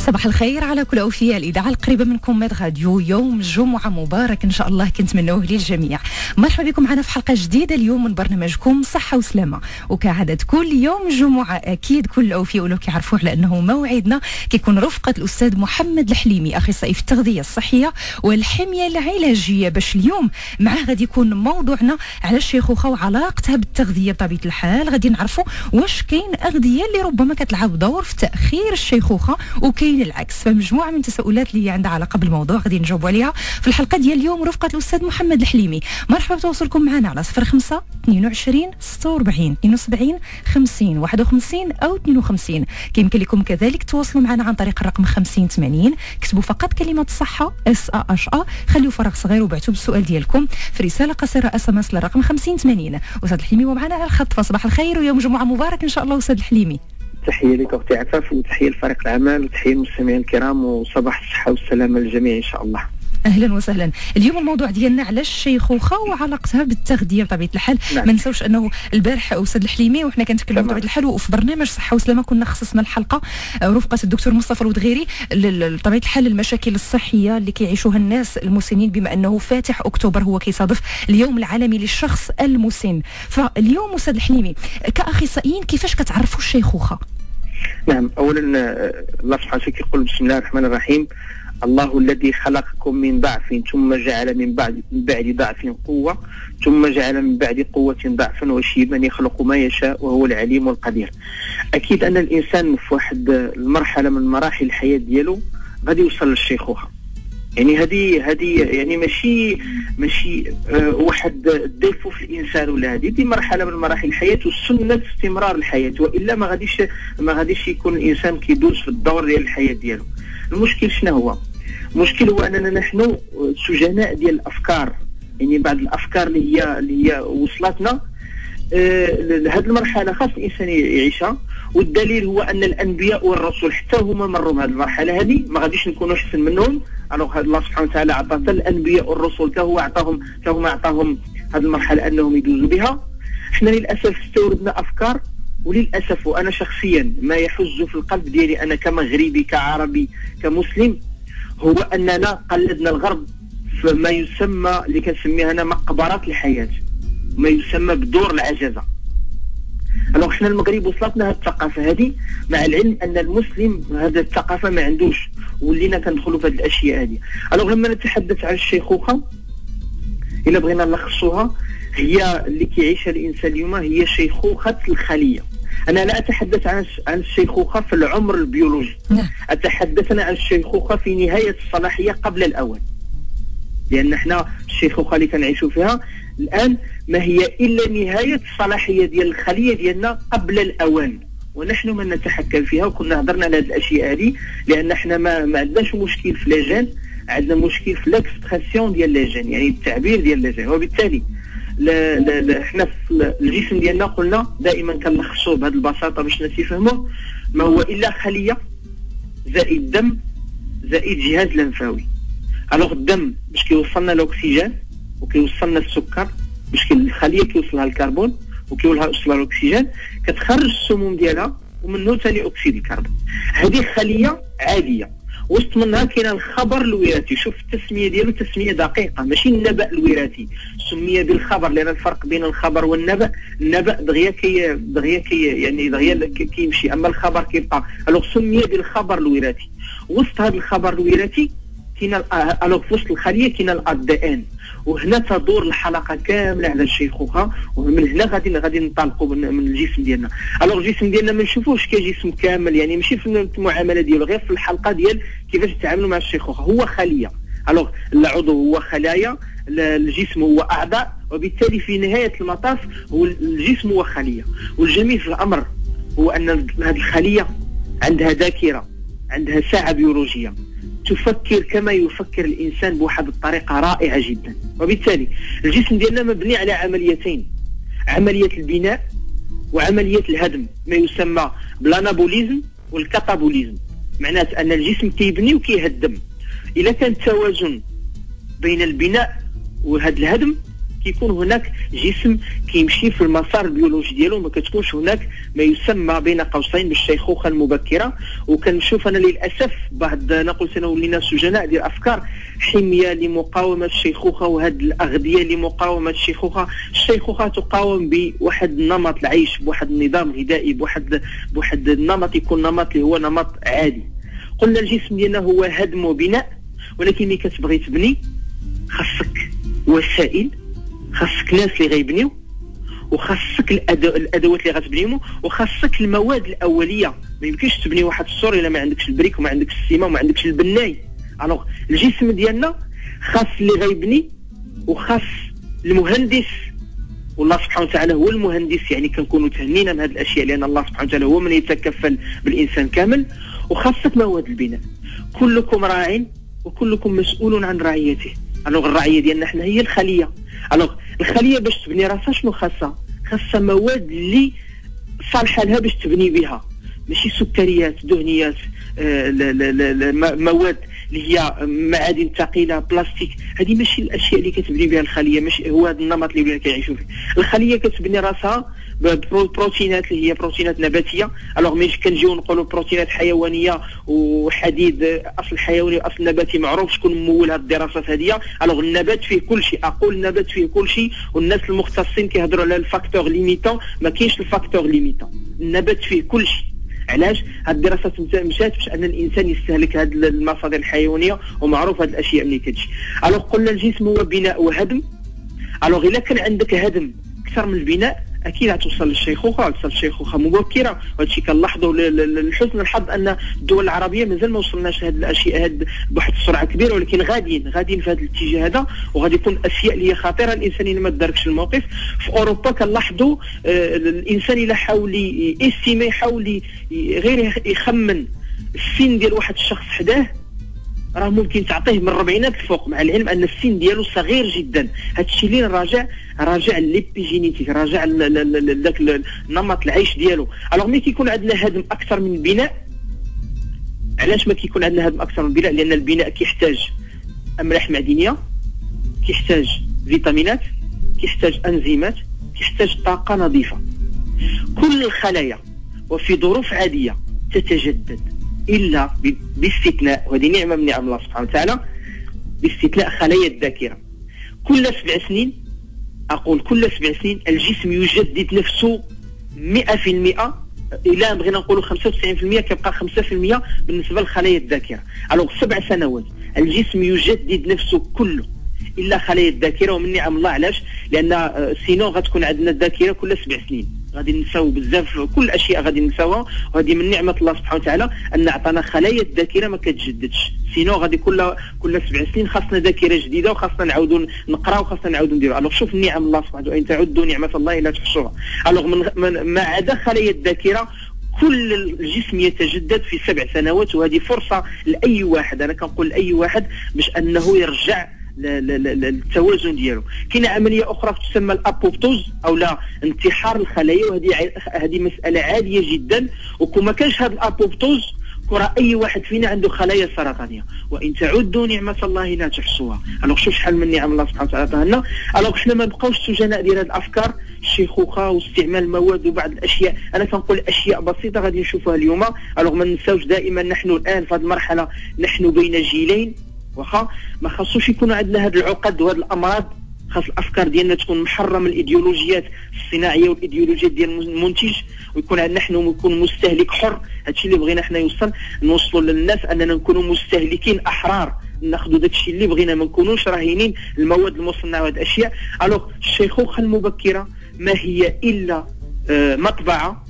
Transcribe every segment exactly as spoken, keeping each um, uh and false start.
صباح الخير على كل أوفياء الإذاعة القريبة منكم ماد راديو. يوم الجمعة مبارك إن شاء الله كنتمنوه للجميع. مرحبا بكم معنا في حلقة جديدة اليوم من برنامجكم صحة وسلامة، وكعادة كل يوم جمعة أكيد كل الأوفياء ولو كيعرفوا على أنه موعدنا كيكون رفقة الأستاذ محمد الحليمي، أخصائي في التغذية الصحية والحمية العلاجية، باش اليوم معاه غادي يكون موضوعنا على الشيخوخة وعلاقتها بالتغذية. بطبيعة الحال غادي نعرفوا واش كاين أغذية اللي ربما كتلعب دور في تأخير الشيخوخة وكاين العكس. فمجموعة من التساؤلات اللي عندها علاقة بالموضوع غادي نجاوبوا عليها في الحلقة ديال اليوم رفقة الأستاذ محمد الحليمي. مرحبا بتواصلكم معنا على صفر خمسة اثنين وعشرين ستة وأربعين اثنين وسبعين خمسين واحد وخمسين أو اثنين وخمسين. كيمكن لكم كذلك تواصلوا معنا عن طريق الرقم خمسين ثمانين، كتبوا فقط كلمة صحة اس ا اش ا، خليوا فراغ صغير وبعتوا بالسؤال ديالكم في رسالة قصيرة اس ام اس للرقم خمسين ثمانين. أستاذ الحليمي ومعنا على الخط، فصباح الخير ويوم جمعة مبارك إن شاء الله أستاذ الحليمي. تحية لك أختي عفاف، وتحية لفريق العمل، وتحية للمستمعين الكرام، وصباح الصحة والسلامة للجميع إن شاء الله. اهلا وسهلا. اليوم الموضوع ديالنا على الشيخوخه وعلاقتها بالتغذيه بطبيعه الحال. نعم. ما نساوش انه البارح استاذ الحليمي وحنا كنتكلموا بطبيعه الحال وفي برنامج صحه وسلامه كنا خصصنا الحلقه رفقه الدكتور مصطفى الودغيري بطبيعه الحال المشاكل الصحيه اللي كيعيشوها الناس المسنين، بما انه فاتح اكتوبر هو كيصادف اليوم العالمي للشخص المسن. فاليوم استاذ الحليمي كاخصائيين كيفاش كتعرفوا الشيخوخه؟ نعم، اولا الله سبحانه وتعالى يقول بسم الله الرحمن الرحيم: الله الذي خلقكم من ضعف ثم جعل من بعد من بعد ضعف قوة ثم جعل من بعد قوة ضعفا وشيبا يخلق ما يشاء وهو العليم القدير. أكيد أن الإنسان في واحد المرحلة من مراحل الحياة ديالو غادي يوصل للشيخوخة. يعني هذه هذه يعني ماشي ماشي أه واحد الديفو في الانسان، ولا هذه دي مرحله من مراحل الحياه وسنه استمرار الحياه، والا ما غاديش ما غاديش يكون الانسان كيدوز في الدور ديال الحياه ديالو. المشكل شنو هو؟ المشكل هو اننا نحن سجناء ديال الافكار، يعني بعض الافكار اللي هي اللي هي وصلتنا لهذه أه المرحله خاص الانسان يعيشها. والدليل هو ان الانبياء والرسل حتى هما مروا بهذه المرحله هذه، ما غاديش نكونوا احسن منهم. الوغ الله سبحانه وتعالى عطى الانبياء والرسل حتى هو عطاهم حتى هما عطاهم هذه المرحله انهم يدوزوا بها. احنا للاسف استوردنا افكار، وللاسف وانا شخصيا ما يحز في القلب ديالي انا كمغربي كعربي كمسلم هو اننا قلدنا الغرب فما يسمى اللي كنسميها انا مقبرات الحياه، ما يسمى بدور العجزه. الوغ احنا المغرب وصلتنا هذه الثقافه هذه، مع العلم ان المسلم هذه الثقافه ما عندوش، ولينا كندخلوا في هذه الاشياء هذه. الوغ لما نتحدث عن الشيخوخه الا بغينا نلخصوها، هي اللي كيعيشها الانسان اليوم هي شيخوخه الخليه. انا لا اتحدث عن عن الشيخوخه في العمر البيولوجي، اتحدث عن الشيخوخه في نهايه الصلاحيه قبل الاوان. لان احنا الشيخوخه اللي كنعيشوا فيها الان ما هي الا نهايه الصلاحيه ديال الخليه ديالنا قبل الاوان، ونحن من نتحكم فيها. وكنا هضرنا على هذه الاشياء هذه لان احنا ما, ما عندناش مشكل في لاجين، عندنا مشكل في لاكسبرسيون ديال لاجين، يعني التعبير ديال لاجين. وبالتالي لا لا لا احنا في الجسم ديالنا قلنا دائما كنلخصوه بهذه البساطه باش الناس يفهموا، ما هو الا خليه زائد دم زائد جهاز لنفاوي. الوغ الدم باش كيوصلنا الاكسجين وكيوصلنا السكر، باش الخليه كيوصلها الكربون وكيوصلها الاكسجين، كتخرج السموم ديالها ومنه ثاني اكسيد الكربون. هذه خليه عاديه، وسط منها كاين الخبر الوراثي. شوف التسميه ديالو تسميه دقيقه، ماشي النبأ الوراثي، سمي بالخبر لان الفرق بين الخبر والنبأ، النبأ دغيا كي دغيا كي يعني دغيا كيمشي، اما الخبر كيبقى. الوغ سمي بالخبر الوراثي. وسط هذا الخبر الوراثي كاين الوغ في وسط الخليه كاين الأ دي إن، وهنا تدور الحلقه كامله على الشيخوخه. ومن هنا غادي غادي ننطلقوا من الجسم ديالنا. الوغ الجسم ديالنا ما نشوفوش كجسم كامل، يعني ماشي في المعامله ديالو، غير في الحلقه ديال كيفاش يتعاملوا مع الشيخوخه. هو خليه، الوغ العضو هو خلايا، الجسم هو اعضاء، وبالتالي في نهايه المطاف هو الجسم هو خليه. والجميل في الامر هو ان هذه الخليه عندها ذاكره، عندها ساعه بيولوجيه، تفكر كما يفكر الانسان بواحد الطريقه رائعه جدا. وبالتالي الجسم ديالنا مبني على عمليتين، عمليه البناء وعمليه الهدم، ما يسمى بالانابوليزم والكاتابوليزم. معناته ان الجسم كيبني وكيهدم. اذا كان التوازن بين البناء وهذا الهدم كيكون هناك جسم كيمشي في المسار البيولوجي ديالو، ما كتكونش هناك ما يسمى بين قوسين بالشيخوخه المبكره. وكنشوف انا للاسف بعض نقول انا ولينا سجناء ديال افكار حميه لمقاومه الشيخوخه، وهاد الاغذيه لمقاومه الشيخوخه. الشيخوخه تقاوم بواحد النمط العيش، بواحد النظام غذائي، بواحد بواحد النمط يكون نمط اللي هو نمط عادي. قلنا الجسم ديالنا هو هدم وبناء، ولكن ملي كتبغي تبني خاصك وسائل، خاصك ناس اللي غيبنيو، وخاصك الادوات اللي غتبنيهم، وخاصك المواد الاوليه. ما يمكنش تبني واحد السور الا ما عندكش البريك وما عندكش السيما وما عندكش البناي. الوغ الجسم ديالنا خاص اللي غيبني وخاص المهندس، والله سبحانه وتعالى هو المهندس. يعني كنكونوا تهنينا من هذه الاشياء لان الله سبحانه وتعالى هو من يتكفل بالانسان كامل. وخاصك مواد البناء. كلكم راع وكلكم مسؤول عن رعيته. الوغ الرعيه ديالنا حنا هي الخليه. الوغ الخليه باش تبني راسها شنو خاصها؟ خاصها مواد اللي صالحه لها باش تبني بها، ماشي سكريات، دهنيات، آه لا لا لا مواد اللي هي معادن ثقيله، بلاستيك. هذه ماشي الاشياء اللي كتبني بها الخليه، ماشي هو هذا النمط اللي ولينا كيعيشوا فيه. الخليه كتبني راسها بروتينات اللي هي بروتينات نباتيه. الوغ ملي كنجيو نقولوا بروتينات حيوانيه وحديد، اصل حيواني واصل نباتي معروف شكون مول هذه الدراسات هذه. الوغ النبات فيه كل شيء، اقول النبات فيه كل شيء، والناس المختصين كيهضروا على الفاكتور ليميتون، ما كاينش الفاكتور ليميتون، النبات فيه كل شيء. علاش؟ هاد الدراسات مشات باش ان الانسان يستهلك هاد المصادر الحيوانيه، ومعروف هاد الاشياء ملي كتجي. الوغ قلنا الجسم هو بناء وهدم. الوغ الا كان عندك هدم اكثر من البناء اكيد غتوصل للشيخوخه، غتوصل للشيخوخه مبكره. وهذا الشيء كنلاحظوا لحسن الحظ ان الدول العربيه مازال ما وصلناش هذه الاشياء هاد بواحد السرعه كبيره، ولكن غاديين غاديين في هذا الاتجاه هذا. وغادي يكون اشياء اللي هي خطيره الانسان الا ما تداركش الموقف. في اوروبا كنلاحظوا آه الانسان الا حاول يستيمي، يحاول غير يخمن السن ديال واحد الشخص حداه، راه ممكن تعطيه من الربعينات الفوق، مع العلم ان السن ديالو صغير جدا. هذا الشيء اللي راجع راجع ليبيجينيتيك، راجع لذاك النمط العيش ديالو. الوغ ملي كيكون عندنا هدم اكثر من البناء، علاش ما كيكون عندنا هدم اكثر من البناء؟ لان البناء كيحتاج املاح معدنيه، كيحتاج فيتامينات، كيحتاج انزيمات، كيحتاج طاقه نظيفه. كل الخلايا وفي ظروف عاديه تتجدد الا باستثناء، وهذه نعمه من نعم الله سبحانه وتعالى، باستثناء خلايا الذاكره. كل سبع سنين، اقول كل سبع سنين الجسم يجدد نفسه مئة في المئة. الى بغينا نقولوا خمسة وتسعين في المئة، كيبقى خمسة في المئة بالنسبه لخلايا الذاكره. الوغ سبع سنوات الجسم يجدد نفسه كله الا خلايا الذاكره. ومن نعم الله. علاش؟ لان سينو غتكون عندنا الذاكره كل سبع سنين، غادي نساو بزاف، كل الاشياء غادي نساوها. وهذه من نعمه الله سبحانه وتعالى ان عطانا خلايا الذاكره ما كتجددش. سينو غادي كل كل سبع سنين خاصنا ذاكره جديده، وخاصنا نعاودوا نقراو، وخاصنا نعاودوا نديروا. الوغ شوف النعم الله سبحانه وتعالى، ان تعدوا نعمه الله لا تحصوها. الوغ من, من ما عدا خلايا الذاكره كل الجسم يتجدد في سبع سنوات. وهذه فرصه لاي واحد، انا كنقول لاي واحد باش انه يرجع للتوازن ديالو. كاينه عمليه اخرى تسمى الابوبتوز او لا انتحار الخلايا، وهذه هذه مساله عاديه جدا. وكون ما كانش هذا الابوبتوز كره اي واحد فينا عنده خلايا سرطانيه، وان تعدوا نعمه الله لا تحصوها. الوغ شوف شحال من نعم الله سبحانه وتعالى عطانا. الوغ حنا ما نبقاوش سجناء ديال هذه الافكار، الشيخوخه واستعمال المواد وبعض الاشياء. انا كنقول اشياء بسيطه غادي نشوفها اليوم. الوغ ما ننساوش دائما نحن الان في هذه المرحله نحن بين جيلين، واخا ما خاصوش يكون عندنا هذه العقد وهذه الامراض. خاص الافكار ديالنا تكون محرمه من الايديولوجيات الصناعيه والايديولوجيات ديال المنتج، ويكون عندنا حنا نكون مستهلك حر. هادشي اللي بغينا حنا يوصل نوصلوا للناس اننا نكونوا مستهلكين احرار، ناخذوا داكشي اللي بغينا، ما نكونوش راهنين المواد المصنعه وهاد الاشياء. الوغ الشيخوخه المبكره ما هي الا آه مطبعه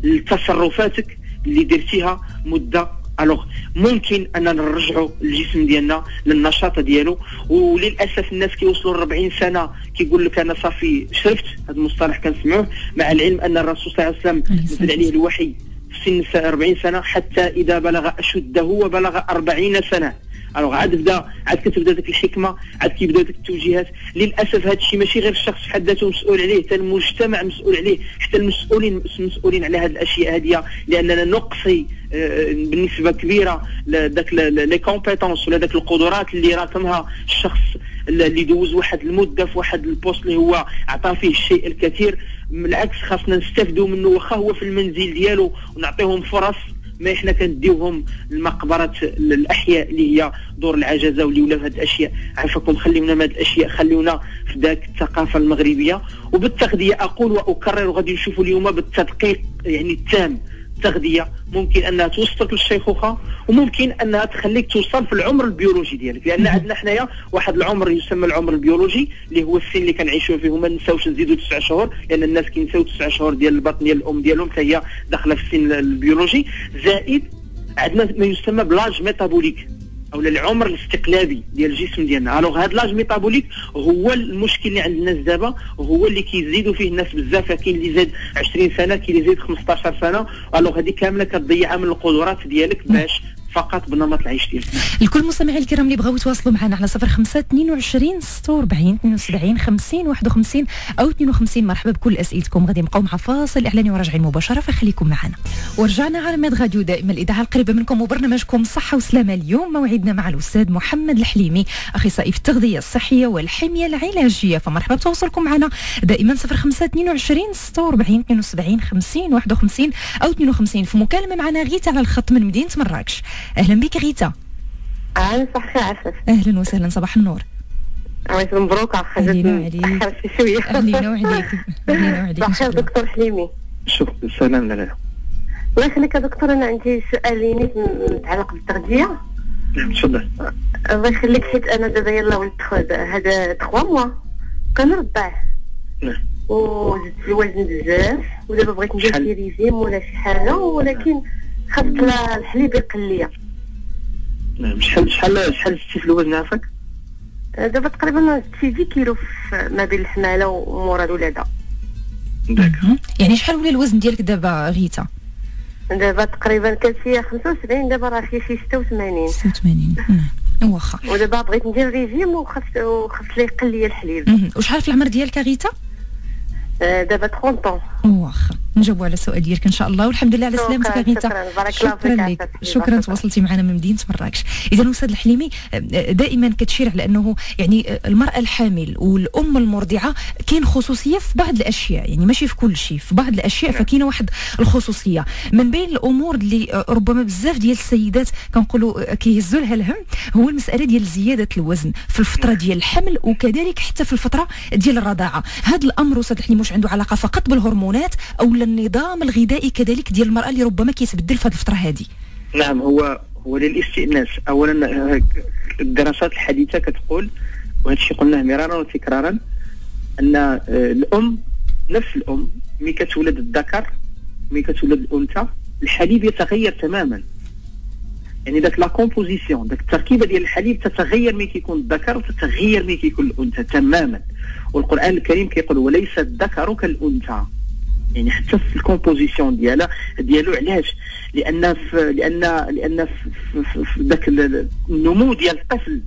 لتصرفاتك اللي درتيها مده. الوغ ممكن اننا نرجعوا الجسم ديالنا للنشاط ديالو. وللاسف الناس كيوصلوا ل أربعين سنه كيقول لك انا صافي شرفت، هذا المصطلح كنسمعوه، مع العلم ان الرسول صلى الله عليه وسلم نزل عليه الوحي في سن أربعين سنه حتى اذا بلغ اشده وبلغ أربعين سنه. الوغ عاد بدا عاد كتبدا ديك الحكمه، عاد كيبداو ديك التوجيهات. للاسف هذا الشيء ماشي غير الشخص في حد ذاته مسؤول عليه، حتى المجتمع مسؤول عليه، حتى المسؤولين مسؤولين على هذه الاشياء هذه. لاننا نقصي بالنسبه كبيره داك لي كومبيتونس ولا داك القدرات اللي راكمها الشخص اللي دوز واحد المده في واحد البوست اللي هو عطى فيه الشيء الكثير. بالعكس خاصنا نستافدوا منه واخا هو في المنزل ديالو ونعطيهم فرص، ما احنا كنديوهم المقبره الاحياء اللي هي دور العجزه واللي ولاو هاد الاشياء. عافاكم خليونا من هاد الاشياء، خليونا في ذاك الثقافه المغربيه. وبالتغذيه اقول واكرر وغادي نشوفوا اليوم بالتدقيق يعني التام، التغذيه ممكن انها توصلك للشيخوخه وممكن انها تخليك توصل في العمر البيولوجي ديالك، لان عندنا حنايا واحد العمر يسمى العمر البيولوجي اللي هو السن اللي كنعيشوا فيه. وما نساوش نزيدوا تسع شهور، لان الناس كينساو تسع شهور ديال البطن ديال الام ديالهم حتى هي داخله في السن البيولوجي. زائد عندنا ما يسمى بلاج ميتابوليك او العمر الاستقلابي ديال الجسم ديالنا. الوغ هذا لاج ميتابوليك هو المشكل اللي عند الناس دابا، وهو اللي كيزيدوا فيه الناس بزاف. كاين اللي زاد عشرين سنه، كاين اللي زاد خمسطاش سنه. الوغ هذه كامله كتضيعها من القدرات ديالك باش فقط بنمط العيش ديالك. الكل المستمعين الكرام اللي بغاو يتواصلوا معنا على صفر خمسة اثنين وعشرين ستة وأربعين اثنين وسبعين خمسين واحد وخمسين او اثنين وخمسين، مرحبا بكل اسئلتكم. غادي نبقاو مع فاصل اعلاني وراجعين مباشره، فخليكم معنا. ورجعنا على ميد راديو دائما الاذاعه القريبه منكم وبرنامجكم صحه وسلامه. اليوم موعدنا مع الاستاذ محمد الحليمي، اخصائي في التغذيه الصحيه والحميه العلاجيه. فمرحبا بتواصلكم معنا دائما صفر خمسة اثنين وعشرين ستة وأربعين اثنين وسبعين خمسين واحد وخمسين او اثنين وخمسين. في مكالمه معنا غيتا على الخط من مدينه مراكش. اهلا بك غيتا. اهلا صحة عفاف. اهلا وسهلا، صباح النور. عايز مبروك على خرجت تاخر شي شويه. اهلين وعليك. اهلين وعليك. بخير دكتور حليمي. شوف سلام لاله. الله يخليك يا دكتور، انا عندي سؤالين متعلق بالتغذيه. تفضل. الله يخليك، حيت انا دابا يلاه ولدت هذا ثلاثة موا كنرضع. نعم. وزدت الوزن بزاف، ودابا بغيت ندير شي ريجيم ولا شي حاجه، ولكن خفت الحليب يقل ليا. نعم. شحال شحال شحال زدتي في الوزن عافاك؟ دابا تقريبا ستة كيلو ما بين الحماله ومورا الولاده. داك. يعني شحال ولا الوزن ديالك دابا غيتا؟ دابا تقريبا كان شي خمسة وسبعين، دابا راه فيه شي ستة وثمانين. ستة وثمانين. نعم واخا. ودابا بغيت ندير ريجيم وخفت وخفت لي يقل لي الحليب. وشحال في العمر ديالك غيتا؟ دابا ثلاثين. واخا نجاوبوا على السؤال ديالك ان شاء الله. والحمد لله على سلامتك يا غيتا. شكرا بارك الله فيك. شكرا لك، شكرا تواصلتي معنا من مدينه مراكش. اذا استاذ الحليمي دائما كتشير على انه يعني المراه الحامل والام المرضعه كاين خصوصيه في بعض الاشياء، يعني ماشي في كل شيء، في بعض الاشياء فكاينه واحد الخصوصيه. من بين الامور اللي ربما بزاف ديال السيدات كنقولوا كيهزوا لها الهم هو المساله ديال زياده الوزن في الفتره ديال الحمل وكذلك حتى في الفتره ديال الرضاعه. هذا الامر استاذ الحليمي واش عنده علاقه فقط بالهرمونات او النظام الغذائي كذلك ديال المراه اللي ربما كيتبدل في هذه الفتره هذه؟ نعم. هو هو للاستئناس. اولا الدراسات الحديثه كتقول، وهذا الشيء قلناه مرارا وتكرارا، ان الام نفس الام ملي كتولد الذكر ملي كتولد الانثى الحليب يتغير تماما. يعني داك لا كومبوزيسيون، داك التركيبه ديال الحليب تتغير ملي كيكون الذكر وتتغير ملي كيكون الانثى تماما. والقران الكريم كيقول وليس الذكر كالانثى، يعني حتى في الكومبوزيسيون ديالها ديالو. علاش؟ لان في لان لان في, في, في ذاك النمو ديال الطفل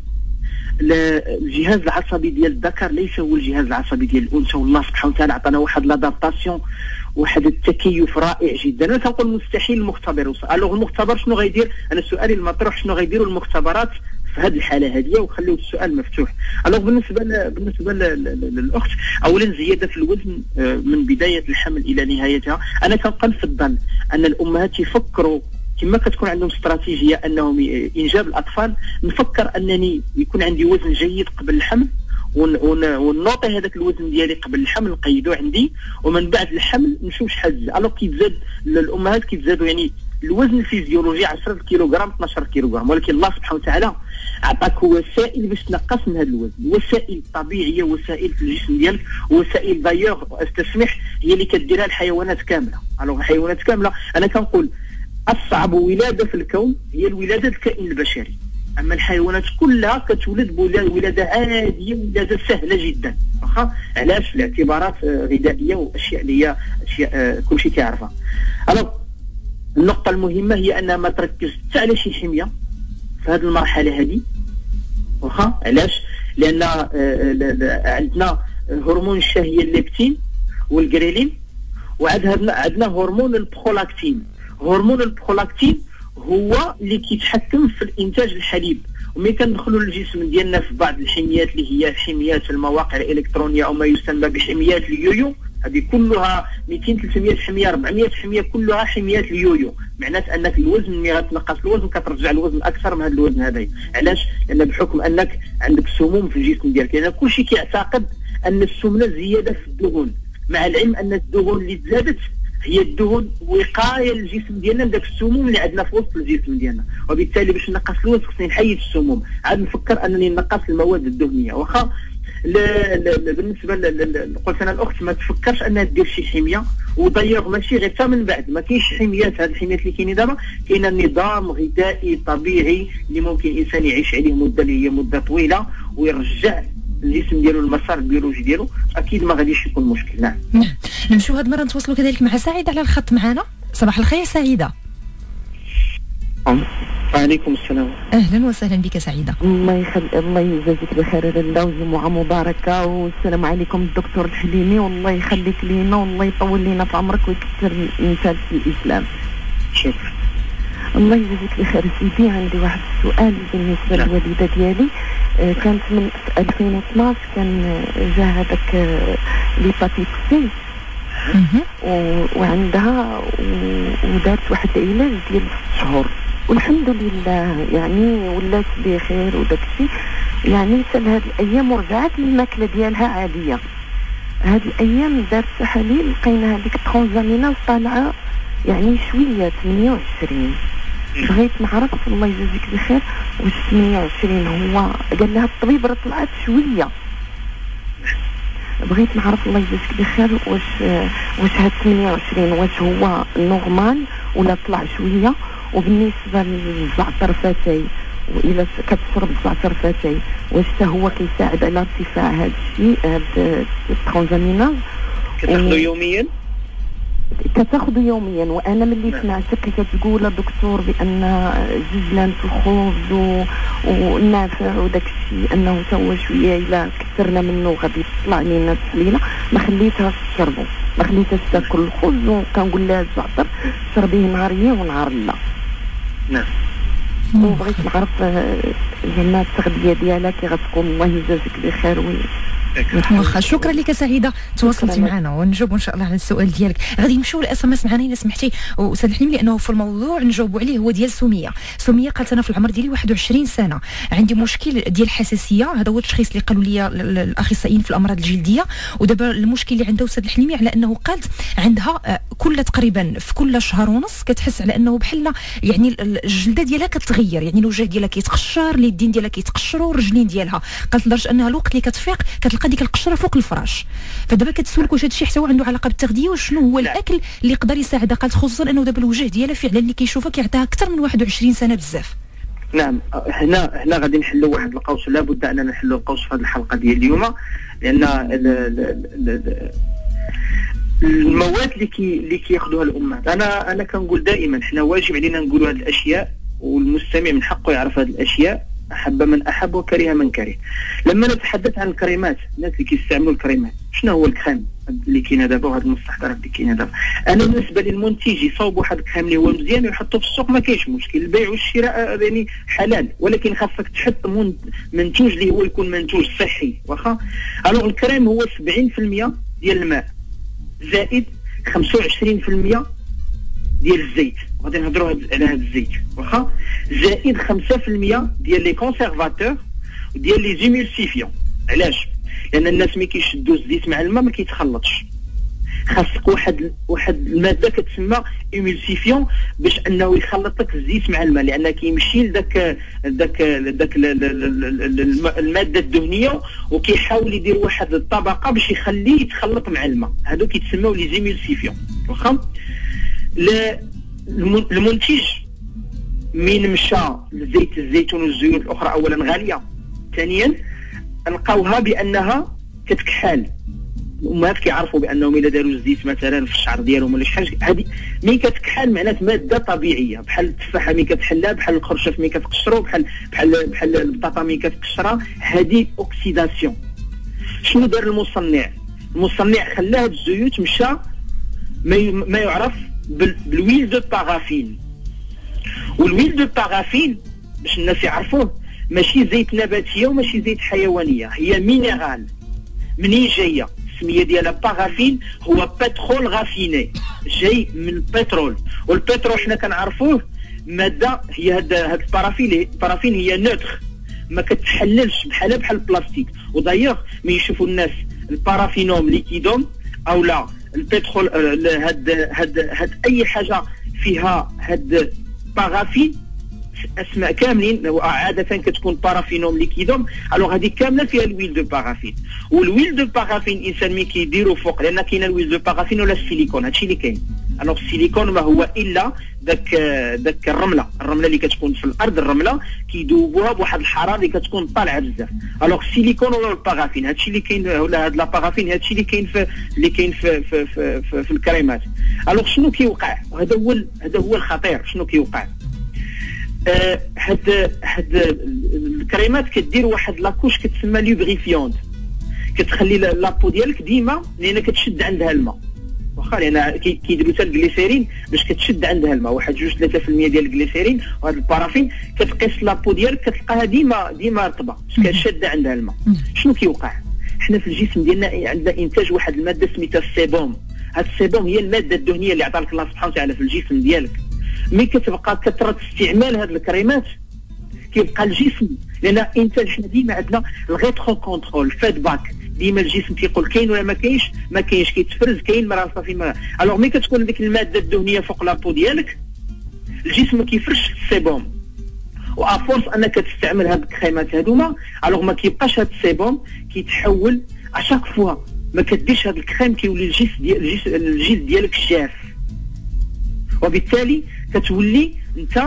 الجهاز العصبي ديال الذكر ليس هو الجهاز العصبي ديال الانثى. والله سبحانه وتعالى عطانا واحد لادابتاسيون، واحد التكيف رائع جدا. انا تنقول مستحيل المختبر يوصل. الوغ المختبر شنو غيدير؟ انا سؤالي المطروح شنو غيديروا المختبرات في هذه الحاله هذه، وخليو السؤال مفتوح. الوغ بالنسبه ل... بالنسبه للاخت، اولا زياده في الوزن من بدايه الحمل الى نهايتها، انا كنفضل ان الامهات يفكروا كما كتكون عندهم استراتيجيه انهم انجاب الاطفال. نفكر انني يكون عندي وزن جيد قبل الحمل، ونوطي هذاك الوزن ديالي قبل الحمل نقيدو عندي، ومن بعد الحمل نشوف شحال زاد. الو كيتزاد الامهات كيتزادوا يعني الوزن الفيزيولوجي عشرة كيلوغرام اثنا عشر كيلوغرام، ولكن الله سبحانه وتعالى عطاك وسائل باش تنقص من هذا الوزن، وسائل طبيعيه، وسائل في الجسم ديالك، وسائل دايوغ استسمح هي اللي كديرها الحيوانات كامله. الو الحيوانات كامله انا كنقول اصعب ولاده في الكون هي الولاده الكائن البشري، اما الحيوانات كلها كتولد ولاده عاديه، ولاده سهله جدا. واخا علاش؟ لاعتبارات غذائيه واشياء اللي هي اشياء كل شيء كيعرفها. الو النقطه المهمه هي انها ما تركز حتى على شي حميه في هذه المرحله هذه. واخا علاش؟ لان عندنا هرمون الشهيه الليبتين والجريلين، وعندنا عندنا هرمون البرولاكتين. هرمون البرولاكتين هو اللي كيتحكم في الانتاج الحليب، وملي كندخلوا للجسم ديالنا في بعض الحميات اللي هي حميات المواقع الالكترونيه او ما يسمى بحميات اليويو، هذه كلها مئتين ثلاثمئة حميه أربعمئة حميه كلها حميات اليويو. معناتها انك الوزن ملي غتنقص الوزن كترجع الوزن اكثر من هذا الوزن هذايا. علاش؟ لان بحكم انك عندك سموم في الجسم ديالك، لان يعني كلشي كيعتقد ان السمنه زياده في الدهون، مع العلم ان الدهون اللي تزادت هي الدهون وقايه للجسم ديالنا من داك السموم اللي عندنا في وسط الجسم ديالنا، وبالتالي باش نقص الوزن خصني نحيد السموم، عاد نفكر انني نقص المواد الدهنيه. واخا بالنسبه قلت انا الاخت ما تفكرش انها دير شي حميه، ودايوغ ماشي غير حتى من بعد ما كاينش حميات. هذه الحميات اللي كاينين دابا كاين نظام غذائي طبيعي اللي ممكن الانسان يعيش عليه مده اللي هي مده طويله ويرجع الجسم ديالو المسار البيولوجي ديالو، اكيد ما غاديش يكون مشكل. نعم نمشيو هاد المره نتواصلوا كذلك مع سعيده على الخط معنا. صباح الخير سعيده. وعليكم السلام. اهلا وسهلا بك سعيده. الله يخلي الله يجازيك بخير لاله وجمعه مباركه، والسلام عليكم الدكتور الحليمي، والله يخليك لينا والله يطول لينا في عمرك ويكثر مثال في الاسلام. شكرا. الله يجازيك بخير سيدي. عندي واحد السؤال بالنسبه لا. للوالده ديالي، آه كانت من ألفين واثناش كان جا هذاك آه ليباتيت سي وعندها ودارت واحد العلاج ديال ست شهور والحمد لله يعني ولات بخير وداك الشيء، يعني سال هاد الايام ورجعت الماكله ديالها عاديه. هاد الايام دارت تحاليل لقينا هذيك الترانزاميناز طالعه يعني شويه ثمانية وعشرين. بغيت نعرف الله يجازيك بخير واش ثمانية وعشرين هو قال لها الطبيب راه طلعت شويه، بغيت نعرف الله يجازيك بخير واش واش هاد ثمانية وعشرين واش هو نورمال ولا طلع شويه. وبالنسبه للزعتر فتاي والى كتشرب الزعتر فتاي واش حتى هو كيساعد على ارتفاع هذا الشيء هاد الترانزاميناز؟ كتاخذو يوميا؟ كتاخذو يوميا. وانا ملي سمعتك كتقول دكتور بان جزلان الخبز ونافع وداك الشيء انه حتى هو شويه الا كثرنا منه غادي يطلع لينا السليله، ما خليتهاش تشربو، ما خليتهاش تاكل الخبز، وكنقول لها الزعتر شربيه نهاريه ونهار لا. نعم. وبغيت نعرف زعما التغذيه ديالها كي غتكون. الله يجازيك بخير وي واخا. شكرا لك سعيده تواصلتي معنا ونجاوبوا ان شاء الله على السؤال ديالك. غادي نمشيو للاس ام اس معنا الا سمحتي استاذ حليمي، لانه في الموضوع نجاوبوا عليه هو ديال سميه. سميه قالت انا في العمر ديالي واحد وعشرين سنه عندي مشكل ديال الحساسيه، هذا هو التشخيص اللي قالوا لي الاخصائيين في الامراض الجلديه. ودابا المشكل اللي عندها استاذ الحليمي على انه قالت عندها كل تقريبا في كل شهر ونص كتحس على انه بحال يعني الجلده ديالها كتغير، يعني الوجه ديالها كيتقشر، اليدين ديالها كيتقشروا، الرجلين ديالها. قالت لدرجه انها الوقت اللي كتفيق كتلقى ديك القشره فوق الفراش. فدابا كتسولك واش هذا الشيء حتى هو عنده علاقه بالتغذيه وشنو هو الاكل اللي يقدر يساعدها. قالت خصوصا انه دابا الوجه ديالها فعلا اللي كيشوفها كيعطيها اكثر من واحد وعشرين سنه بزاف. نعم. هنا هنا غادي نحلوا واحد القوس، لابد اننا نحلوا القوس في هذه الحلقه ديال اليوم، لان المواد اللي كي اللي كياخذوها الامهات، انا انا كنقول دائما حنا واجب علينا نقولوا هذه الاشياء، والمستمع من حقه يعرف هذه الاشياء، احب من احب وكره من كره. لما نتحدث عن الكريمات، الناس اللي كيستعملوا الكريمات، شنو هو الكريم اللي كاين دابا وهذه المستحضرات اللي كاينه دابا؟ انا بالنسبه للمنتج يصاوب واحد الكريم اللي هو مزيان ويحطه في السوق ما كاينش مشكل، البيع والشراء يعني حلال، ولكن خاصك تحط منتوج اللي هو يكون منتوج صحي. واخا الوغ الكريم هو سبعين بالمئة ديال الماء زائد خمسة وعشرين بالمئة ديال الزيت، غادي نهضروا على هذا الزيت. واخا زائد خمسة بالمئة ديال لي كونسيرفاتور وديال لي زيمولسيفيون. علاش؟ لان الناس ملي كيشدوا الزيت مع الماء ما كيتخلطش، خاصك واحد واحد الماده كتسمى ايمولسيفيون باش انه يخلط لك الزيت مع الماء، لان كيمشي لذاك داك داك الماده الدهنيه وكيحاول يدير واحد الطبقه باش يخليه يتخلط مع الماء، هادو كيتسموا لي زيمولسيفيون. واخا المنتج من مشى لزيت الزيتون والزيوت الاخرى اولا غاليه، ثانيا نلقاوها بانها كتكحال. الامهات كيعرفوا بانهم الا داروا الزيت مثلا في الشعر ديالهم ولا شي حاجه، هذه ملي كتكحال معنات ماده طبيعيه، بحال التفاحه ملي كتحلها، بحال الخرشف ملي كتقشرو، بحال بحال بحال البطاطا ملي كتقشرها، هذه اوكسيداسيون. شنو دار المصنع؟ المصنع خلى هاد الزيوت مشى ما ما يعرف بالويل دو بارافين. والويل دو بارافين باش الناس يعرفوه ماشي زيت نباتيه وماشي زيت حيوانيه، هي مينيرال. منين جايه؟ السميه ديالها بارافين، هو بترول غافيني، جاي من البترول، والبترول حنا كنعرفوه ماده هي هاد هاد البارافين. البارافين هي نوتر، ما كتحللش بحالها بحال البلاستيك. ودايوغ ملي يشوفوا الناس البارافينوم ليكيدوم او لا البترول، هاد هاد هاد اي حاجه فيها هاد بارافين اسماء كاملين عاده كتكون بارافينوم ليكيدوم، الوغ هذه كامله فيها الويل دو بارافين. والويل دو بارافين الانسان ملي كيديروا فوق، لان كاين الويل دو بارافين ولا السيليكون، هادشي اللي كاين. الوغ السيليكون ما هو الا داك داك الرمله، الرمله اللي كتكون في الارض، الرمله كيذوبوها بواحد الحراره اللي كتكون طالعه بزاف. الوغ السيليكون ولا البارافين هادشي اللي كاين، ولا هاد لابارافين هادشي اللي كاين في اللي كاين في في في, في, في الكريمات. الوغ شنو كيوقع؟ هذا هو هذا هو الخطير. شنو كيوقع؟ آه هاد هاد الكريمات كدير واحد لاكوش كتسمى لوبريفيونت، كتخلي لابو ديالك ديما لان كتشد عندها الماء، واخا لان كيديروا حتى الجليسيرين باش كتشد عندها الماء، واحد جوج ثلاثة في المية ديال الجليسيرين. وهاد البارافين كتقيس لابو ديالك كتلقاها ديما ديما رطبه باش كتشد عندها الماء. شنو كيوقع؟ حنا في الجسم ديالنا عندنا انتاج واحد الماده سميتها السيبوم. هاد السيبوم هي الماده الدهنيه اللي عطاك الله سبحانه وتعالى في الجسم ديالك. ملي كتبقى كثره استعمال هاد الكريمات كيبقى الجسم، لان انت حنا ديما عندنا الغيترو كونترول فيدباك، ديما الجسم كيقول كاين ولا ما كاينش، ما كاينش كيتفرز، كاين مرة صافي ما. الوغ ملي كتكون ديك الماده الدهنيه فوق لابو ديالك الجسم ما كيفرش السيبوم، وافورس انك تستعمل هاد الكريمات هادوما الوغ ما كيبقاش هاد السيبوم، كيتحول اشاك فوا ما كديرش هاد الكريم كيولي الجسم ديال الجلد ديالك جاف، وبالتالي كتولي انت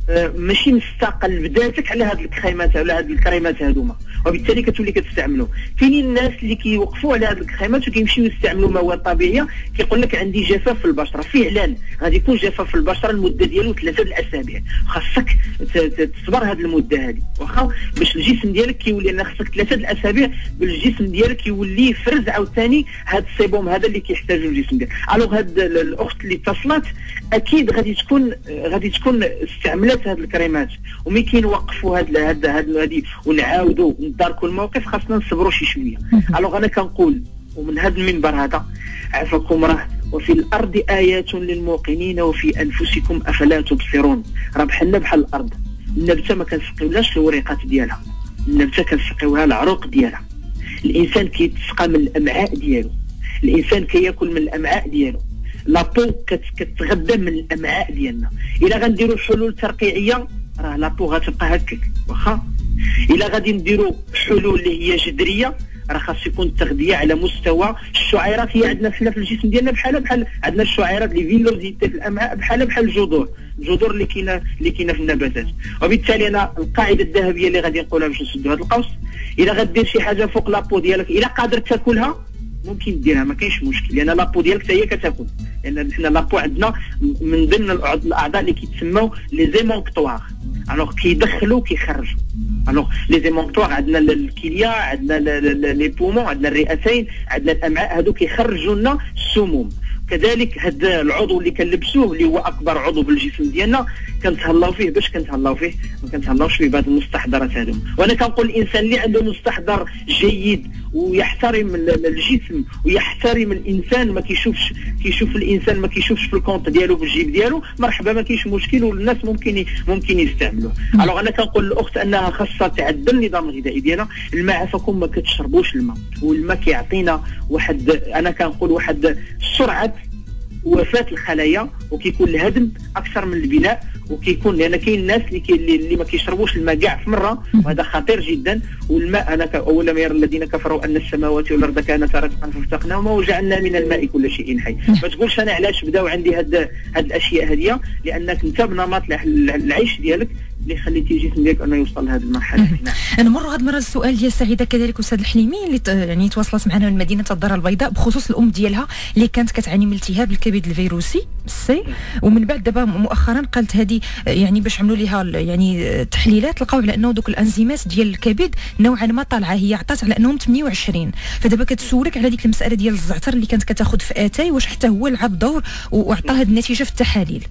ماشي مستقل بذاتك على هاد الكريمات على هاد الكريمات هادوما، وبالتالي كتولي كتستعملوا. كاينين الناس اللي كيوقفوا على هاد الكريمات وكيمشيو يستعملوا مواد طبيعيه، كيقول لك عندي جفاف في البشره. فعلا غادي يكون جفاف في البشره المده ديالو ثلاثه الاسابيع، خاصك تصبر هاد المده هادي واخا باش الجسم ديالك كيولي، لان خاصك ثلاثه الاسابيع بالجسم ديالك يولي يفرز عاوتاني هاد السيبوم هذا اللي كيحتاجو الجسم ديالك. الوغ هاد الاخت اللي اتصلت اكيد غادي تكون غادي تكون استعملت هاد الكريمات، وملي كنوقفوا هاد هاد هاد هادي ونعاودوا نداركوا الموقف خاصنا نصبروا شي شويه. الوغ انا كنقول ومن هذا المنبر هذا عافاكم، راه وفي الارض ايات للموقنين وفي انفسكم افلا تبصرون. راه بحالنا بحال الارض، النبته ما كنسقيولاش الوريقات ديالها، النبته كنسقيوها العروق ديالها. الانسان كيتسقى من الامعاء ديالو، الانسان كياكل من الامعاء ديالو، لابو كتغذى من الامعاء ديالنا. الا غنديروا حلول ترقيعيه راه لابو غتبقى هكاك واخا. الا غادي نديروا حلول اللي هي جذريه راه خاص يكون التغذيه على مستوى الشعيرات. هي عندنا حنا في الجسم ديالنا بحال بحال عندنا الشعيرات اللي فيلوزيتي في الامعاء بحال بحال الجذور، الجذور اللي كاينه اللي كاينه في النباتات. وبالتالي انا القاعده الذهبيه اللي غادي نقولها باش نسدوا هذا القوس، الا غدير شي حاجه فوق لابو ديالك الا قادر تاكلها ممكن ديرها، ما كاينش مشكل، لان لابو ديالك حتى هي كتاكل. لان حنا لابو عندنا من ضمن الاعضاء اللي كيتسموا لي زيمونكطوار، الوغ كيدخلوا كيخرجوا. الوغ لي زيمونكطوار عندنا الكليه، عندنا لي بومون، عندنا الرئتين، عندنا الامعاء، هادو كيخرجوا لنا السموم. كذلك هذا العضو اللي كنلبسوه اللي هو اكبر عضو بالجسم ديالنا كنتهلاو فيه. باش كنتهلاو فيه؟ ما كنتهلاوش فيه بهذه المستحضرات هذو. وانا كنقول الانسان اللي عنده مستحضر جيد ويحترم الجسم ويحترم الانسان، ما كيشوفش كيشوف الانسان ما كيشوفش في الكونط ديالو في الجيب ديالو، مرحبا ما كاينش مشكل، والناس ممكن ممكن يستعملوه. الوغ انا كنقول للاخت انها خاصها تعدل النظام الغذائي ديالها. الماء عافاكم ما كتشربوش الماء، والماء كيعطينا واحد، انا كنقول واحد سرعه وفاه الخلايا، وكيكون الهدم اكثر من البناء، وكيكون لان كاين الناس اللي كي اللي ما كيشربوش الماء كاع في مره، وهذا خطير جدا. والماء انا اول ما يرى الذين كفروا ان السماوات والارض كانتا رتقا فافتقناهما وجعلنا من الماء كل شيء حي. ما تقولش انا علاش بداو عندي هاد هاد الاشياء هذه، لانك انت بنمط العيش ديالك اللي خليتي الجسم ديالك انه يوصل لهذه المرحله. نعم. نمروا هذه المره السؤال ديال سعيده كذلك استاذ الحليمي اللي يعني تواصلت معنا من مدينه الدار البيضاء بخصوص الام ديالها اللي كانت كتعاني من التهاب الكبد الفيروسي سي، ومن بعد دابا مؤخرا قالت هذه يعني باش عملوا لها يعني تحليلات لقاو على انه دوك الانزيمات ديال الكبد نوعا ما طالعه، هي عطات على انهم ثمانية وعشرين. فدابا كتسولك على ديك المساله ديال الزعتر اللي كانت كتاخذ في اتاي، واش حتى هو لعب دور وعطى هذه النتيجه في التحاليل؟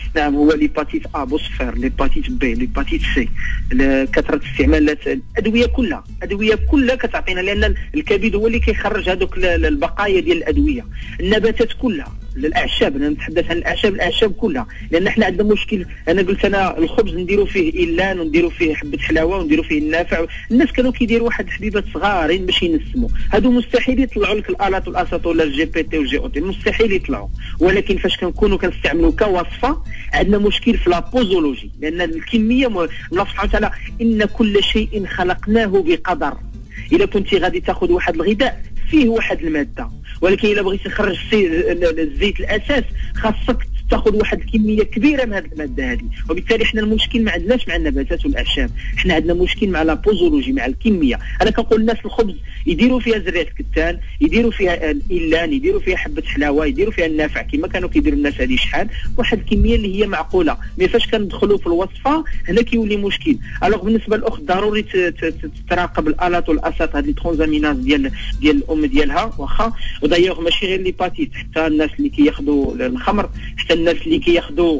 نعم هو ليباتيت ا بوصفر، ليباتيت بي، ليباتيت سي، كثره استعمال الادويه كلها، الادويه كلها كتعطينا، لان الكبد هو اللي كيخرج هذوك البقايا ديال الادويه. النباتات كلها، الاعشاب، انا نتحدث عن الاعشاب، الاعشاب كلها، لان احنا عندنا مشكل. انا قلت انا الخبز نديروا فيه ايلان ونديروا فيه حبه حلاوه ونديروا فيه النافع. الناس كانوا كيديروا واحد حبيبات صغارين باش ينسموا، هادو مستحيل يطلعوا لك الالات والاساط ولا الجي بي تي والجي او تي، مستحيل يطلعوا. ولكن فاش كنكونوا كنستعملوا كوصفه عندنا مشكل في لابوزولوجي، لان الكميه م... الله سبحانه وتعالى ان كل شيء خلقناه بقدر. اذا كنت غادي تاخذ واحد الغذاء فيه واحد الماده، ولكن اذا بغيتي تخرج الزيت الاساس خاصك تاخذ واحد الكميه كبيره من هذه الماده هذه. وبالتالي احنا المشكل ما عندناش مع النباتات والاعشاب، احنا عندنا مشكل مع لابوزولوجي، مع الكميه. انا كنقول للناس الخبز يديروا فيها زريعه الكتان، يديروا فيها الايلان، يديروا فيها حبه حلاوه، يديروا فيها النافع كما كانوا كيديروا الناس هذه شحال، واحد الكميه اللي هي معقوله. مي فاش كندخلوا في الوصفه هنا كيولي مشكل. الوغ بالنسبه للاخت ضروري تراقب الالات والاساط، هذه الترانزاميناز ديال ديال الام ديالها واخا. ودايوغ ماشي غير ليباتيت، حتى الناس اللي كياخذوا الخمر، حتى الناس اللي كياخذوا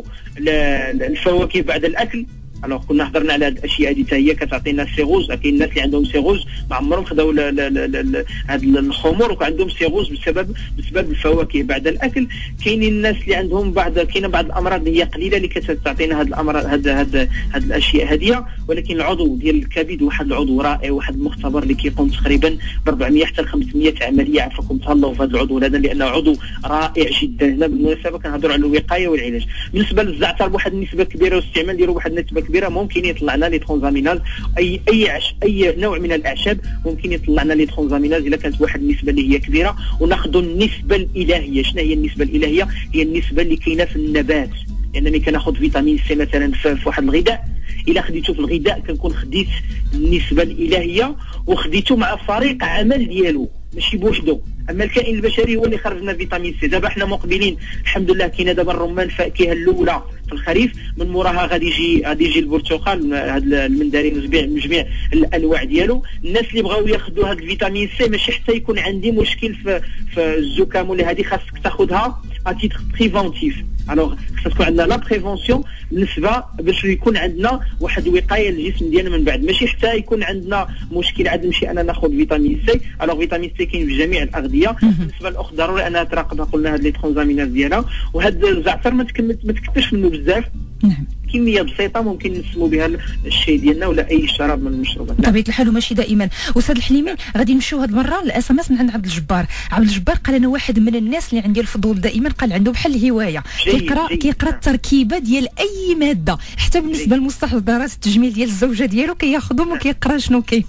الفواكه بعد الاكل. الوغ كنا هضرنا على هذه الاشياء هذه، حتى هي كتعطينا سيروز. كاين الناس اللي عندهم سيروز ما عمرهم خداو هذا الخمور وكان عندهم سيروز بسبب بسبب الفواكه بعد الاكل. كاينين الناس اللي عندهم بعض كاينه بعض الامراض اللي هي قليله اللي كتعطينا هذه الامراض هذا هذا هذه الاشياء هذه. ولكن العضو ديال الكبد واحد العضو رائع، واحد المختبر اللي كيقوم تقريبا ب أربعمية حتى ل خمسمية عمليه. عفاكم تهلاو في هذا العضو هذا لانه عضو رائع جدا. هنا بالمناسبه كنهضروا على الوقايه والعلاج. بالنسبه للزعتر بواحد النسبه كبيره واستعمال ديالو بواحد النسبه كبيره ممكن يطلع لنا لي ترانزاميناز. اي اي عش اي نوع من الاعشاب ممكن يطلع لنا لي ترانزاميناز اذا كانت واحد النسبه اللي هي كبيره. وناخذوا النسبه الالهيه. شنو هي النسبه الالهيه؟ هي النسبه اللي كاينه في النبات. لان يعني ملي كناخذ فيتامين سي مثلا في واحد الغذاء، الا خديته في الغذاء كنكون خديت النسبه الالهيه وخديته مع فريق عمل ديالو ماشي بوحدو. اما الكائن البشري هو اللي خرج لنا فيتامين سي. دابا حنا مقبلين الحمد لله، كاينه دابا الرمان فاكهه الاولى في الخريف، من موراها غادي يجي غادي يجي البرتقال، هذا المندرين وجميع من جميع الانواع ديالو. الناس اللي بغاو ياخذوا هذا الفيتامين سي ماشي حتى يكون عندي مشكل في في الزكام ولا هذه، خاصك تاخذها اتيتر بريفونتيف. الوغ خاص تكون عندنا لا بريفونسيون بالنسبه باش يكون عندنا واحد الوقايه للجسم ديالنا من بعد، ماشي حتى يكون عندنا مشكل عاد نمشي انا ناخذ فيتامين سي. الوغ فيتامين سي كاين في جميع الاغذيه. بالنسبه للاخت ضروري انها تراقبها، قلنا هاد لي ترانزامينات ديالها. وهذا الزعتر ما تكثرش منه بزاف، كميه بسيطه ممكن نسمو بها الشاي ديالنا ولا اي شراب من المشروبات. بطبيعه الحال وماشي دائما. استاذ الحليمي غادي نمشيو هاد المره الاس ام اس من عند عبد الجبار. عبد الجبار قال انا واحد من الناس اللي عندي الفضول دائما، قال عنده بحال الهوايه كيقرا كيقرا التركيبه ديال اي ماده، حتى بالنسبه للمستحضرات التجميل ديال الزوجه ديالو كياخذهم وكيقرا شنو كاين.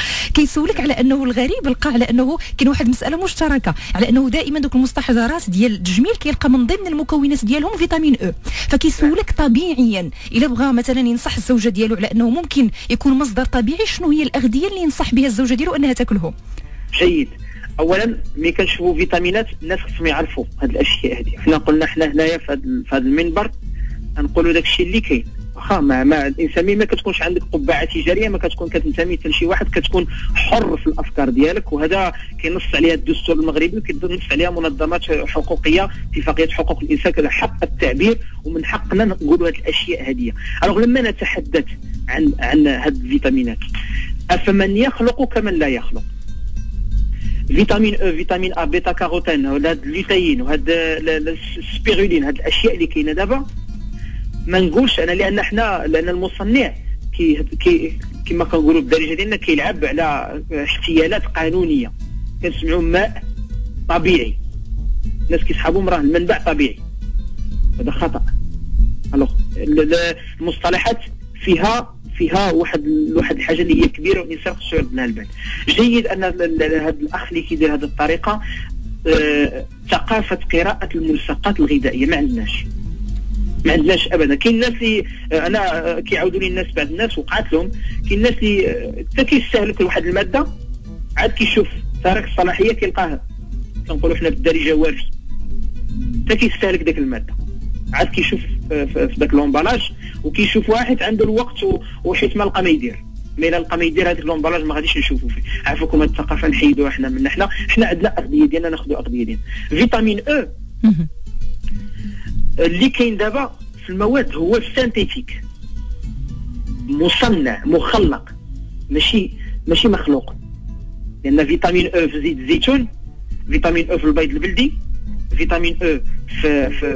كيسولك على انه الغريب لقى على انه كاين واحد المساله مشتركه، على انه دائما دوك المستحضرات ديال التجميل كيلقى من ضمن المكونات ديالهم فيتامين او. فكيسولك طبيعيا الا بغى مثلا ينصح الزوجه ديالو على انه ممكن يكون مصدر طبيعي، شنو هي الاغذيه اللي ينصح بها الزوجه ديالو انها تاكلهم؟ جيد. اولا ملي كنشوفوا فيتامينات الناس خصهم يعرفوا هاد الاشياء هذه. حنا قلنا حنا هنايا في هذا المنبر نقولوا داك الشيء اللي كاين. واخا ما, ما الانسان ما كتكونش عندك قبعه تجاريه، ما كتكون كتنتمي حتى لشي واحد، كتكون حر في الافكار ديالك. وهذا كينص عليها الدستور المغربي وكينص عليها منظمات حقوقيه، اتفاقيه حقوق الانسان، كذا حق التعبير ومن حقنا نقولوا هذه الاشياء هذه. الوغ لما نتحدث عن عن هذه الفيتامينات، افمن يخلق كمن لا يخلق. فيتامين او، فيتامين ا، بيتا كاروتين، وهذا اللوتين، وهذا السبيرولين، هذه الاشياء اللي كاينه دابا ما نقولش انا، لان احنا لان المصنع كي كي كما كنقولوا بالدارجه ديالنا كيلعب على احتيالات قانونيه. كنسمعوا ماء طبيعي، الناس كيسحبوا راه المنبع طبيعي، هذا خطا. الوغ المصطلحات فيها فيها واحد واحد الحاجه اللي هي كبيره والانسان خصو يرد لها البال. جيد ان هذا الاخ اللي كيدير هذه الطريقه أه ثقافه قراءه الملصقات الغذائيه ما عندناش ما عندناش ابدا. كاين الناس اللي انا كيعاودوا لي الناس بعض الناس وقعت لهم، كاين الناس اللي حتى كيستهلك واحد الماده عاد كيشوف تاريخ الصلاحيه كيلقاها، كنقولوا حنا بالدارجه وافي، حتى كيستهلك داك الماده عاد كيشوف في ذاك لومبالاج وكيشوف واحد عنده الوقت وحيت ما لقى ما يدير. مي الا لقى ما يدير هذاك لومبالاج ما غاديش نشوفوا فيه. عافاكم هذه الثقافه نحيدوها حنا من حنا حنا عندنا اغذيه ديالنا ناخذوا اغذيه ديالنا. فيتامين او اللي كاين دابا في المواد هو سانتيتيك، مصنع مخلق، ماشي ماشي مخلوق. لان فيتامين او في زيت الزيتون، فيتامين او في البيض البلدي، فيتامين او في, في,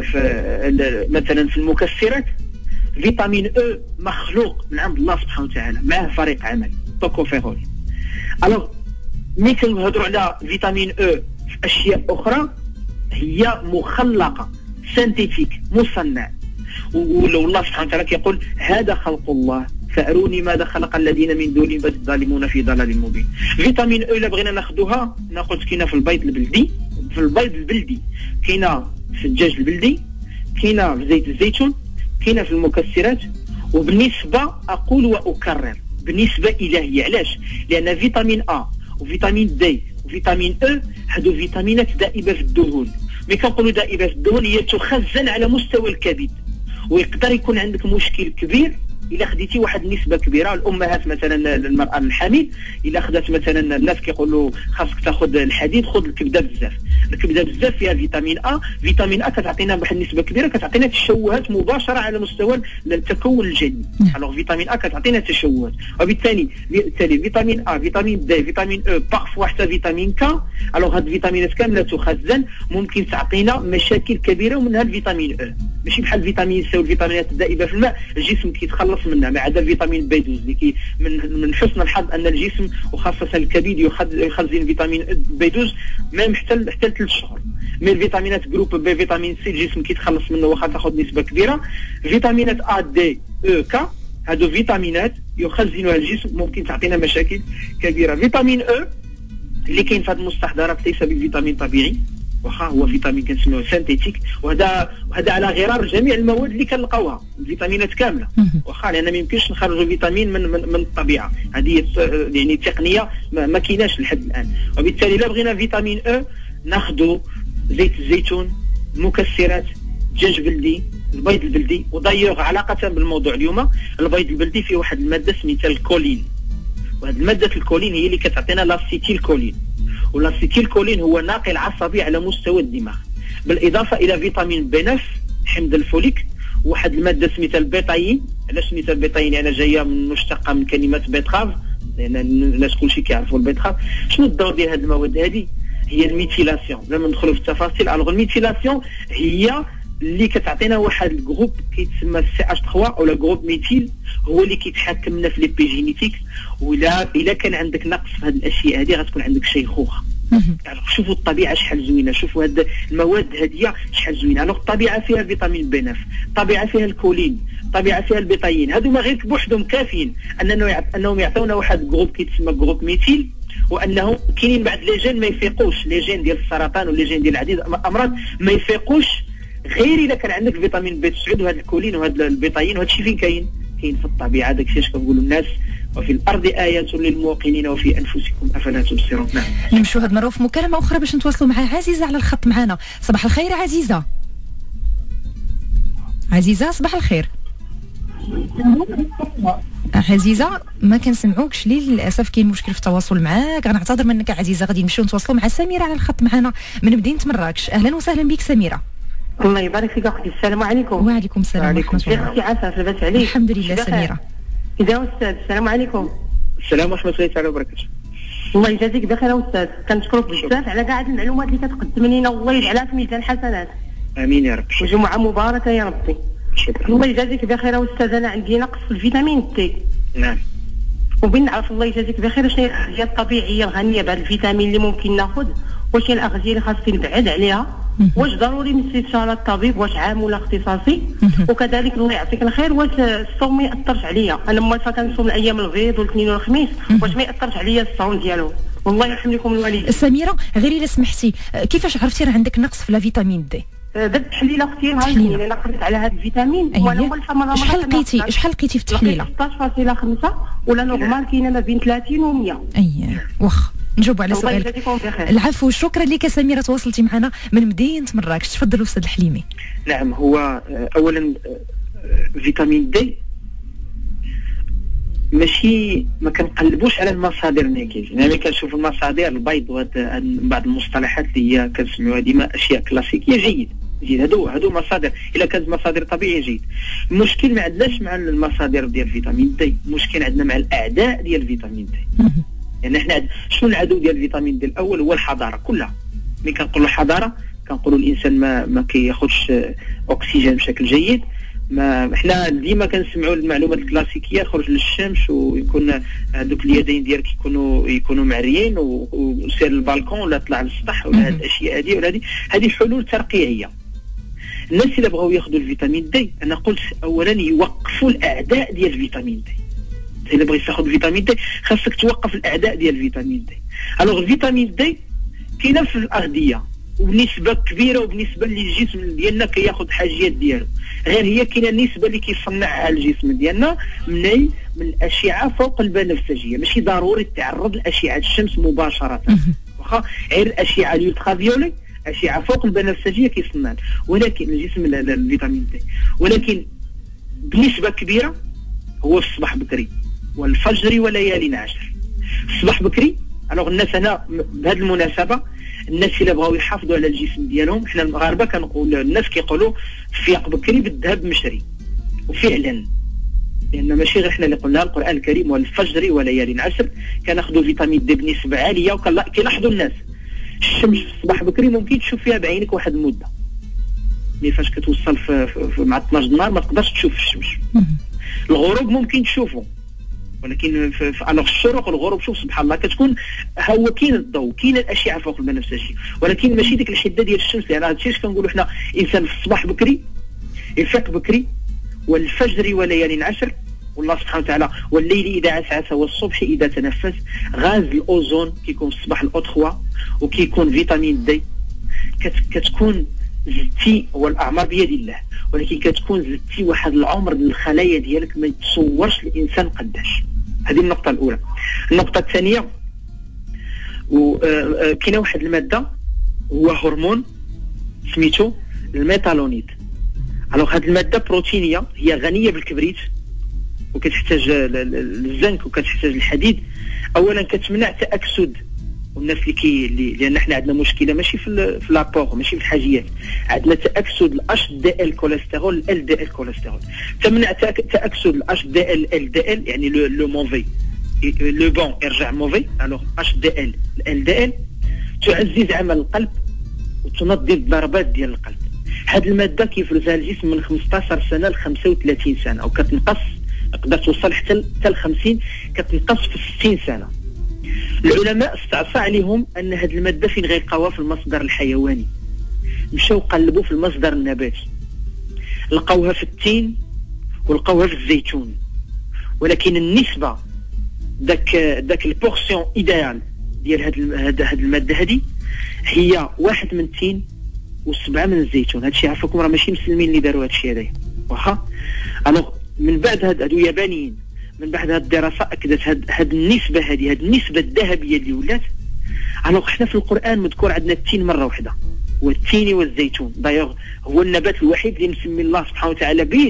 في مثلا في المكسرات. فيتامين او مخلوق من عند الله سبحانه وتعالى، معه فريق عمل توكوفيرول. الوغ ملي كنهضروا على فيتامين او في اشياء اخرى هي مخلقه سانتيتيك مصنع. والله سبحانه وتعالى كيقول هذا خلق الله فاروني ماذا خلق الذين من دونه بل الظالمون في ضلال مبين. فيتامين او الا بغينا ناخذوها ناخذ كاينه في البيض البلدي، في البيض البلدي كاينه في الدجاج البلدي، كاينه في زيت الزيتون، كاينه في المكسرات. وبالنسبه اقول واكرر بالنسبه الى هي، علاش؟ لان فيتامين ا وفيتامين دي وفيتامين او هادو فيتامينات دائبه في الدهون. ملي كنقولوا دائبه في الدهون هي تخزن على مستوى الكبد، ويقدر يكون عندك مشكل كبير الا خديتي واحد النسبه كبيره. الامهات مثلا المراه الحامل الا خدات مثلا، الناس كيقولوا خاصك تاخذ الحديد، خذ الكبده بزاف. الكبده بزاف فيها فيتامين ا، فيتامين ا كتعطينا واحد النسبه كبيره، كتعطينا تشوهات مباشره على مستوى التكون الجني. الوغ فيتامين ا كتعطينا تشوهات، وبالتالي بالتالي فيتامين ا، فيتامين دي، فيتامين او، بارفوا حتى فيتامين كا. الوغ هاد الفيتامينات كامله تخزن، ممكن تعطينا مشاكل كبيره، ومنها الفيتامين او. ماشي بحال فيتامين سي والفيتامينات الدائبه في الماء الجسم كيتخلص منها، ما عدا فيتامين بي اثناشر اللي كي من من حسن الحظ ان الجسم وخاصه الكبد يخزن فيتامين بي اثناشر ميم حتى حتى ثلاث شهور. من الفيتامينات جروب بي، فيتامين سي الجسم كيتخلص منه واخا تاخذ نسبه كبيره. فيتامينات ا دي او كا هادو فيتامينات يخزنها الجسم، ممكن تعطينا مشاكل كبيره. فيتامين او اللي كاين في هذه المستحضرات ليس بالفيتامين طبيعي، واخا هو فيتامين كنسميوه سانتيتيك، وهذا وهذا على غرار جميع المواد اللي كنلقاوها، الفيتامينات كامله، واخا لان ما يمكنش نخرجوا فيتامين من من, من الطبيعه. هذه يعني تقنيه ما, ما كايناش لحد الان. وبالتالي الا بغينا فيتامين او ناخذوا زيت الزيتون، المكسرات، الدجاج بلدي، البيض البلدي. ودايوغ علاقه بالموضوع اليوم، البيض البلدي فيه واحد الماده سميتها الكولين، وهذه الماده الكولين هي اللي كتعطينا لاسيتيل كولين. والاسيتيل كولين هو ناقل عصبي على مستوى الدماغ، بالاضافه الى فيتامين بي تسعة حمض الفوليك، وواحد الماده سميتها البيتاين. علاش سميتها البيتاين؟ يعني جايه من مشتقه من كلمه بيتخاف، لان الناس كلشي كيعرفوا البيتخاف. شنو الدور ديال هذه المواد هذه؟ هي الميثيلاسيون. لما ندخلوا في التفاصيل، الوغ الميثيلاسيون هي اللي كتعطينا واحد الجروب كيتسمى سي اش ثلاثة ولا جروب ميثيل، هو اللي كيتحكم لنا في ليبيجينيتيك. ولا الا كان عندك نقص في هذه الاشياء هذه غتكون عندك شيخوخه. يعني شوفوا الطبيعه شحال زوينه، شوفوا هاد المواد هذه شحال زوينه. الوغ الطبيعه فيها فيتامين بي تسعة، الطبيعه فيها الكولين، الطبيعه فيها البيتاين. هادو ما غير بوحدهم كافيين انه انهم يعطيونا واحد جروب كيتسمى جروب ميثيل، وانه كاينين بعض لي جين ما يفيقوش، لي جين ديال السرطان ولي جين ديال العديد الامراض ما يفيقوش غير اذا كان عندك فيتامين بي تسعة وهذا الكولين وهذا البيتاين. وهذا الشيء فين كاين؟ كاين في الطبيعه. داكشي اش كنقولوا الناس، وفي الارض ايات للموقنين وفي انفسكم افلا تبصرون. نعم. نمشوا هاد المره في مكالمه اخرى باش نتواصلوا مع عزيزه على الخط معنا. صباح الخير عزيزه. عزيزه صباح الخير. عزيزه ما كنسمعوكش للاسف، كاين مشكل في التواصل معاك، غنعتذر منك عزيزه. غادي نمشيو نتواصلوا مع سميره على الخط معنا من مدينه مراكش. اهلا وسهلا بك سميره. الله يبارك فيك اختي. السلام عليكم. وعليكم السلام ورحمه الله. اختي عساف لاباس عليك؟ الحمد لله سميره. اذا استاذ السلام عليكم. السلام ورحمه الله تعالى وبركاته. الله يجازيك بخير استاذ، كنشكرك بزاف على كاع المعلومات اللي كتقدم لنا، والله يجعلها في ميزان حسنات. امين يا رب. وجمعه مباركه يا ربي. شكرا. الله يجازيك بخير استاذ. انا عندي نقص في الفيتامين تي. نعم. وبين نعرف الله يجازيك بخير شنو هي الاغذيه الطبيعيه الغنيه بهذا الفيتامين اللي ممكن ناخذ، واش هي الاغذيه اللي خاصني نبعد عليها، واش ضروري من استشاره الطبيب، واش عام ولا اختصاصي، وكذلك الله يعطيك الخير واش الصوم ما ياثرش عليا. انا موالفه كنصوم الايام البيض والاثنين والخميس، واش ما ياثرش عليا الصوم ديالو؟ والله يرحم لكم الوالدين. سميره غير الا سمحتي، كيفاش عرفتي راه عندك نقص في الفيتامين دي؟ درت تحليله اختي عاونتيني، انا قريت على هذا الفيتامين وانا موالفه مره مره. شحال لقيتي شحال لقيتي في التحليله؟ ستة عشر فاصلة خمسة ولا نورمال كاينه ما بين ثلاثين و مية. اييه واخا نجاوب على سؤالك. العفو، شكرا لك سميره، تواصلتي معنا من مدينه مراكش. تفضل استاذ الحليمي. نعم، هو اولا فيتامين دي ماشي ما كنقلبوش على المصادر اللي كاين، يعني كنشوف المصادر البيض وهاد بعض المصطلحات اللي هي كنسميوها ديما اشياء كلاسيكيه جيد جيد. هادو هادو مصادر الا كانت مصادر طبيعيه جيد. المشكل ما عندناش مع المصادر ديال فيتامين دي، المشكل عندنا مع الاعداء ديال فيتامين دي. يعني احنا شنو العدو ديال فيتامين دي الاول؟ هو الحضاره كلها. ملي كنقولوا الحضاره كنقولوا الانسان ما ما كياخذش اكسجين بشكل جيد. ما احنا ديما كنسمعوا المعلومات الكلاسيكيه، خرج للشمس ويكون هذوك اليدين ديالك يكونوا يكونوا معريين وسير للبالكون ولا طلع للسطح ولا هاد الاشياء هذه ولا هذه هذه حلول ترقيعيه. الناس اللي بغاو ياخذوا الفيتامين دي انا قلت اولا يوقفوا الاعداء ديال الفيتامين دي. الا بغيتي تاخذ فيتامين دي خاصك توقف الاعداء ديال الفيتامين دي. الوغ الفيتامين دي كاينه في الاغذيه وبنسبه كبيره وبالنسبه للجسم ديالنا كياخذ حاجيات ديالو، غير هي كاينه النسبه اللي كيصنعها الجسم ديالنا من من الاشعه فوق البنفسجيه. ماشي ضروري تعرض لاشعه الشمس مباشره، واخا غير الاشعه الالترافيولي اشعه فوق البنفسجيه كيصنع، ولكن الجسم الفيتامين دي ولكن بنسبه كبيره هو في الصباح بكري والفجر وليالي عشر. الصباح بكري الوغ الناس هنا بهذه المناسبه الناس اللي بغاو يحافظوا على الجسم ديالهم، حنا المغاربه كنقول الناس كيقولوا فيق بكري بالذهب مشري، وفعلا لان ماشي غير حنا اللي قلنا، القران الكريم والفجر وليالي عشر كناخذوا فيتامين دي بنسبه عاليه. وكيلاحظوا الناس الشمس في الصباح بكري ممكن تشوف فيها بعينك واحد المده، ملي فاش كتوصل في, في مع اثناش النهار ما تقدرش تشوف الشمس. الغروب ممكن تشوفه، ولكن في, في الوغ الشروق والغروب شوف سبحان الله كتكون هو كاين الضوء كاين الاشعه فوق البنفسجي، ولكن ماشي ديك الحده ديال الشمس. يعني هذا الشيء كنقولوا حنا انسان في الصباح بكري يفيق بكري والفجر وليالي عشر، والله سبحانه وتعالى والليل اذا عسعس والصبح اذا تنفس. غاز الاوزون كيكون في الصباح الاوتخوا، وكيكون فيتامين دي كتكون زدتي، والاعمار بيد الله، ولكن كتكون زدتي واحد العمر للخلايا ديالك ما يتصورش الانسان قداش. هذه النقطه الاولى. النقطه الثانيه وكاينه واحد الماده هو هرمون سميتو الميتالونيت. الوغ هذه الماده بروتينيه هي غنيه بالكبريت وكتحتاج الزنك وكتحتاج الحديد. اولا كتمنع تاكسد، والناس اللي كي لان احنا عندنا مشكله ماشي في في لابور ماشي في الحاجيات، عندنا تاكسد الاش دي ال كوليسترول ال دي ال كوليسترول. تمنع تاكسد الاش دي ال ال دي ال يعني لو موفي لو بون يرجع موفي. الوغ اش دي ال ال دي ال تعزز عمل القلب وتنظم الضربات ديال القلب. هذه الماده كيفرزها الجسم من خمسطاش سنه ل خمسة وثلاثين سنه، وكتنقص تقدر توصل حتى ل خمسين، كتنقص في ستين سنه. العلماء استعصى عليهم ان هذه الماده فين غيلقاوها في المصدر الحيواني، مشاو قلبوا في المصدر النباتي لقاوها في التين ولقاوها في الزيتون، ولكن النسبه داك داك البورسيون ايديال ديال هاد هاد الماده هذه هي واحد من التين وسبعه من الزيتون. هادشي عفاكم راه ماشي مسلمين اللي داروا هادشي هذايا، واخا. الوغ من بعد هاد هادو يابانيين، من بعد هاد الدراسه اكدت هاد هاد النسبه هذه هاد النسبه الذهبيه اللي ولات. الوغ حنا في القران مذكور عندنا التين مره واحده، والتين والزيتون دايوغ هو النبات الوحيد اللي مسمي الله سبحانه وتعالى به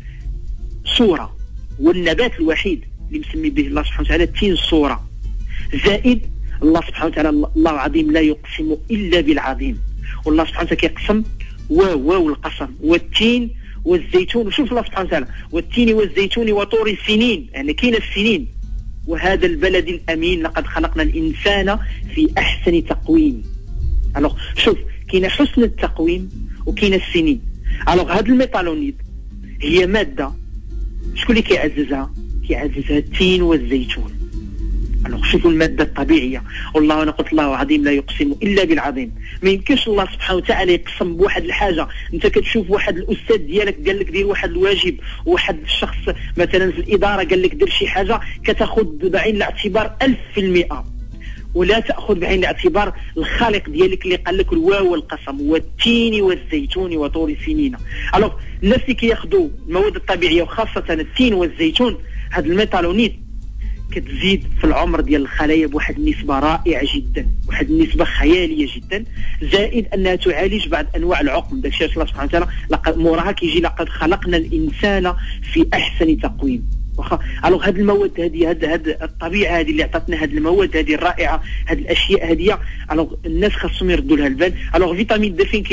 صوره، هو النبات الوحيد اللي مسمي به الله سبحانه وتعالى التين صوره. زائد الله سبحانه وتعالى الله العظيم لا يقسم الا بالعظيم، والله سبحانه وتعالى كيقسم واو واو القسم والتين والزيتون. وشوف الله سبحانه وتعالى والتين والزيتون وطور السنين، يعني كاين السنين. وهذا البلد الامين لقد خلقنا الانسان في احسن تقويم. الوغ شوف كاين حسن التقويم وكاين السنين. الوغ هذا الميتالونيت هي ماده شكون اللي كيعززها؟ كيعززها التين والزيتون. الوغ شوفوا الماده الطبيعيه، والله انا قلت الله عظيم لا يقسم الا بالعظيم. ما يمكنش الله سبحانه وتعالى يقسم بواحد الحاجه. انت كتشوف واحد الاستاذ ديالك قال لك دير واحد الواجب، وواحد الشخص مثلا في الاداره قال لك دير شي حاجه، كتاخذ بعين الاعتبار ألف في المئة، ولا تاخذ بعين الاعتبار الخالق ديالك اللي قال لك الواو والقسم والتين والزيتون وطور سنين. الوغ الناس اللي كياخذوا المواد الطبيعيه وخاصه التين والزيتون، هذا الميتالونيت كتزيد في العمر ديال الخلايا بواحد النسبه رائعه جدا، واحد النسبه خياليه جدا. زائد انها تعالج بعض انواع العقم. داكشي الله سبحانه وتعالى موراها كيجي لقد خلقنا الانسان في احسن تقويم، واخا. الوغ هاد المواد هذه هاد هاد الطبيعه هذه اللي عطاتنا هاد المواد هذه الرائعه، هاد الاشياء هذه، الوغ الناس خاصهم يردوا لها البال. الوغ فيتامين دي فين كاينه؟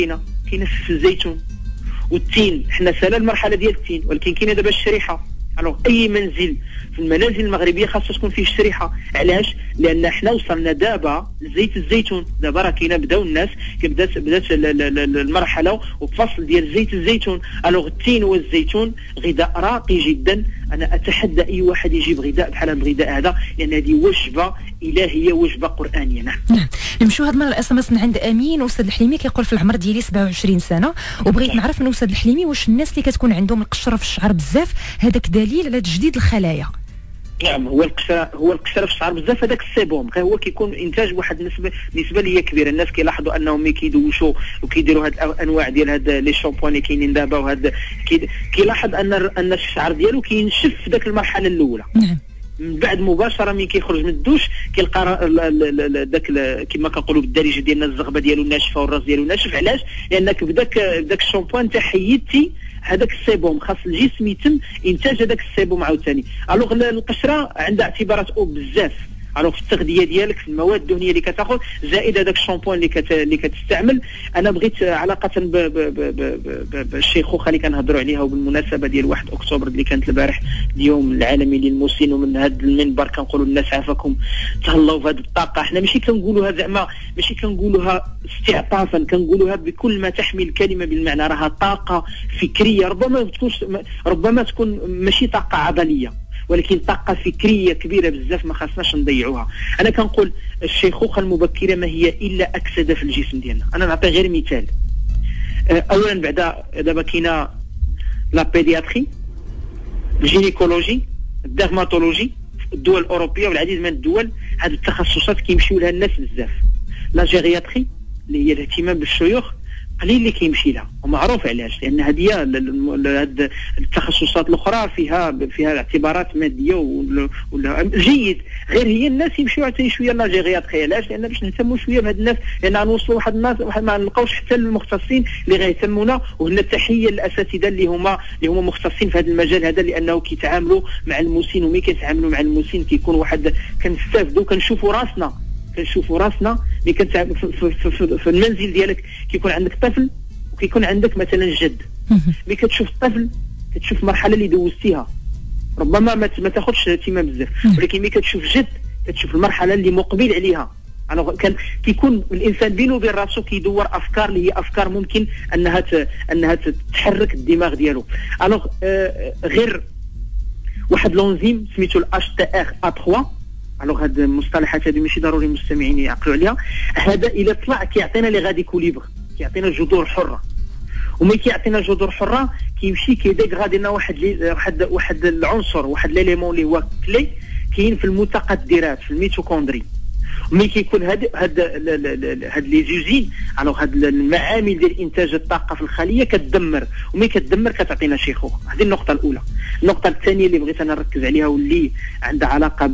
كاينه في الزيتون والتين. حنا سالا المرحله ديال التين، ولكن كاينه دابا الشريحه. الوغ اي منزل في المنازل المغربيه خاصها تكون فيه الشريحه. علاش؟ لان حنا وصلنا دابا لزيت الزيتون. دابا راه كاينه بداو الناس كبدات بدات المرحله وفصل ديال زيت الزيتون. الوغ التين والزيتون غذاء راقي جدا. انا اتحدى اي واحد يجيب غذاء بحال هذا الغذاء هذا، لان هذه وجبه الهيه، وجبه قرانيه. نعم. نعم. نمشيو هاد المره الاس ام اس من عند امين. استاذ الحليمي كيقول في العمر ديالي سبعة وعشرين سنه، وبغيت نعرف من استاذ الحليمي واش الناس اللي كتكون عندهم القشره في الشعر بزاف هذاك دليل على تجديد الخلايا؟ نعم، هو القشره هو القشره في الشعر بزاف، هذاك السيبوم غير هو كيكون انتاج واحد النسبه نسبه اللي هي كبيره. الناس كيلاحظوا انهم ملي كيدوشوا وكيديروا هاد الانواع ديال هاد لي شامبوان اللي كاينين دابا، وهاد كيلاحظ ان ان الشعر ديالو كينشف في ذاك المرحله الاولى. نعم. من بعد مباشره ملي كيخرج من الدوش كيلقى داك كما كنقولوا بالدارجه ديالنا الزغبه ديالو ناشفه والراس ديالو ناشف. علاش؟ لانك بداك بداك الشامبوان انت حيدتي هذاك السيبوم، خاص الجسم يتم انتاج هذاك السيبوم عاوتاني. الوغ القشره عندها اعتبارات او بزاف. الوغ في التغذيه ديالك، في المواد الدهنيه اللي كتاخذ، زائد هذاك الشامبوان اللي كت... اللي كتستعمل. انا بغيت علاقه ب... ب... ب... ب... بالشيخوخه اللي كنهضروا عليها، وبالمناسبه ديال واحد اكتوبر اللي كانت البارح اليوم العالمي للمسن، ومن هذا المنبر كنقولوا للناس عافاكم تهلاو في هذه الطاقه. حنا ماشي كنقولوها زعما ماشي كنقولوها استعطافا، كنقولوها بكل ما تحمل الكلمه بالمعنى. راها طاقه فكريه، ربما تكونش ربما تكون ماشي طاقه عضليه، ولكن طاقه فكريه كبيره بزاف ما خاصناش نضيعوها. انا كنقول الشيخوخه المبكره ما هي الا اكسده في الجسم ديالنا. انا نعطي غير مثال. اولا بعدا دابا كاينه لا بيدياتري، الجينيكولوجي، الديرماتولوجي في الدول الاوروبيه والعديد من الدول. هذه التخصصات كيمشيو لها الناس بزاف. لا جيرياتري اللي هي الاهتمام بالشيوخ قليل اللي كيمشي لها، ومعروف علاش، لان هذه التخصصات الاخرى فيها فيها اعتبارات ماديه ولا جيد. غير هي الناس يمشيو حتى شويه لا جيرياتري. علاش؟ لان باش نهتموا شويه بهاد الناس، لان غنوصلوا واحد الناس ما نلقاوش حتى المختصين اللي غيهتمونا. وهنا التحيه للاساتذه اللي هما اللي هما مختصين في هذا المجال هذا، لانه كيتعاملوا مع المسن، وملي كيتعاملوا مع المسن كيكون واحد كنستافدوا، كنشوفوا راسنا كنشوفوا راسنا ملي كنت في, في, في, في المنزل ديالك. كيكون عندك طفل وكيكون عندك مثلا جد. ملي كتشوف الطفل كتشوف المرحله اللي دوزتيها، ربما ما ما تاخذش اهتمام بزاف، ولكن ملي كتشوف جد كتشوف المرحله اللي مقبل عليها. انا كان كيكون الانسان بينه وبين راسو كيدور افكار اللي هي افكار ممكن انها ت... انها تحرك الدماغ ديالو. الوغ آه غير واحد لونزيم سميتو الاش تي ار إيه ثلاثة. الوغ هاد المصطلحات هادو ماشي ضروري المستمعين يعقلوا عليها. هذا الى طلع كيعطينا لي غادي كوليبر، كيعطينا جذور حره، وملي كيعطينا جذور حره كيمشي كيديغرادي لنا واحد لي واحد واحد العنصر، واحد ليليمون اللي هو كلي كاين في المتقدرات في الميتوكوندري. ملي كيكون هاد هاد هاد لي زوزين، الوغ هاد المعامل ديال انتاج الطاقه في الخليه كتدمر، وملي كتدمر كتعطينا شيخوخه. هذه النقطه الاولى. النقطه الثانيه اللي بغيت انا نركز عليها واللي عندها علاقه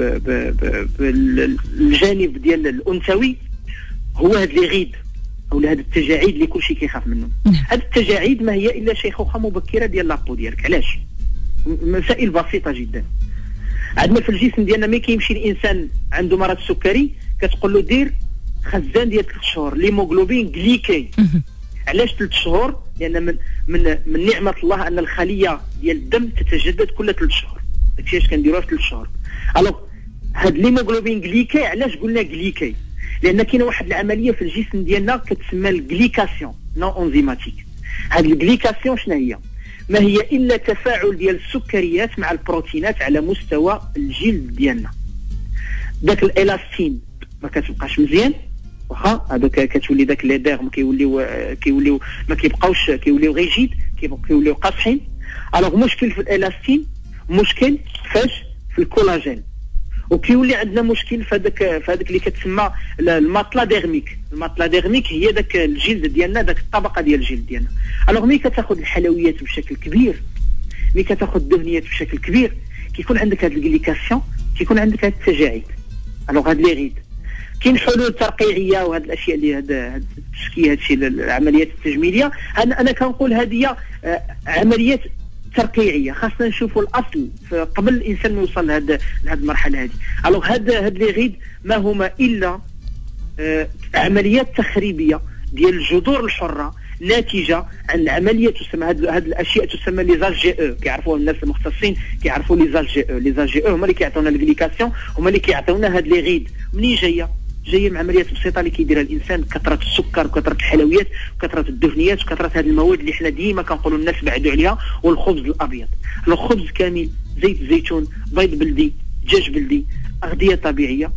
بالجانب ديال الانثوي، هو هاد لي غيد او هاد التجاعيد اللي كلشي كيخاف منه. هاد التجاعيد ما هي الا شيخوخه مبكره ديال لابو ديالك. علاش؟ مسائل بسيطه جدا. عندنا في الجسم ديالنا ملي كيمشي الانسان عنده مرض السكري كتقول له دير خزان ديال ثلاث شهور ليموغلوبين جليكي. علاش ثلاث شهور؟ لان من من من نعمه الله ان الخليه ديال الدم تتجدد كل ثلاث شهور. داكشي علاش كنديروها في ثلاث شهور. الوغ هاد ليموغلوبين جليكي علاش قلنا جليكي؟ لان كاينه واحد العمليه في الجسم ديالنا كتسمى الجليكاسيون نون انزيماتيك. هاد الجليكاسيون شنو هي؟ ما هي الا تفاعل ديال السكريات مع البروتينات على مستوى الجلد ديالنا. داك الالاستين ما كتبقاش مزيان، واخا هذوك كتولي داك لي ديرم كيوليو كيوليو ما كيبقاوش كيوليو غيجيد، كيوليو قاصحين. الوغ مشكل في الالاستين، مشكل فاش في الكولاجين، وكيولي عندنا مشكل في هذاك في هذاك اللي كتسمى الماطلا ديرميك. الماطلا ديرميك هي داك الجلد ديالنا، داك الطبقه ديال الجلد ديالنا. الوغ ملي كتاخذ الحلويات بشكل كبير، ملي كتاخذ الدهنيات بشكل كبير، كيكون عندك هاد الجليكاسيون، كيكون عندك هاد التجاعيد. الوغ هاد لي غيد كاين حلول ترقيعيه وهاد الاشياء اللي هاد هاد التشكي هادشي العمليات التجميليه. انا انا كنقول هذه عمليات ترقيعيه، خاصنا نشوفوا الاصل قبل الانسان ما يوصل لهاد لهاد المرحله هذه. الوغ هاد هاد لي غيد ما هما الا آه عمليات تخريبيه ديال الجذور الحره ناتجه عن عمليه تسمى هذه الاشياء تسمى لي زال جي او، كيعرفوها الناس المختصين كيعرفوا لي زال جي او. لي زال جي او هما اللي كيعطيونا الجليكاسيون، هما اللي كيعطيونا هاد لي غيد. منين جايه؟ جايه من عمليات بسيطه اللي كيديرها الانسان، كثره السكر وكثره الحلويات وكثره الدهنيات وكثره هذه المواد اللي حنا ديما كنقولوا الناس بعدوا عليها، والخبز الابيض. لو خبز كامل، زيت الزيتون، بيض بلدي، دجاج بلدي، اغذيه طبيعيه،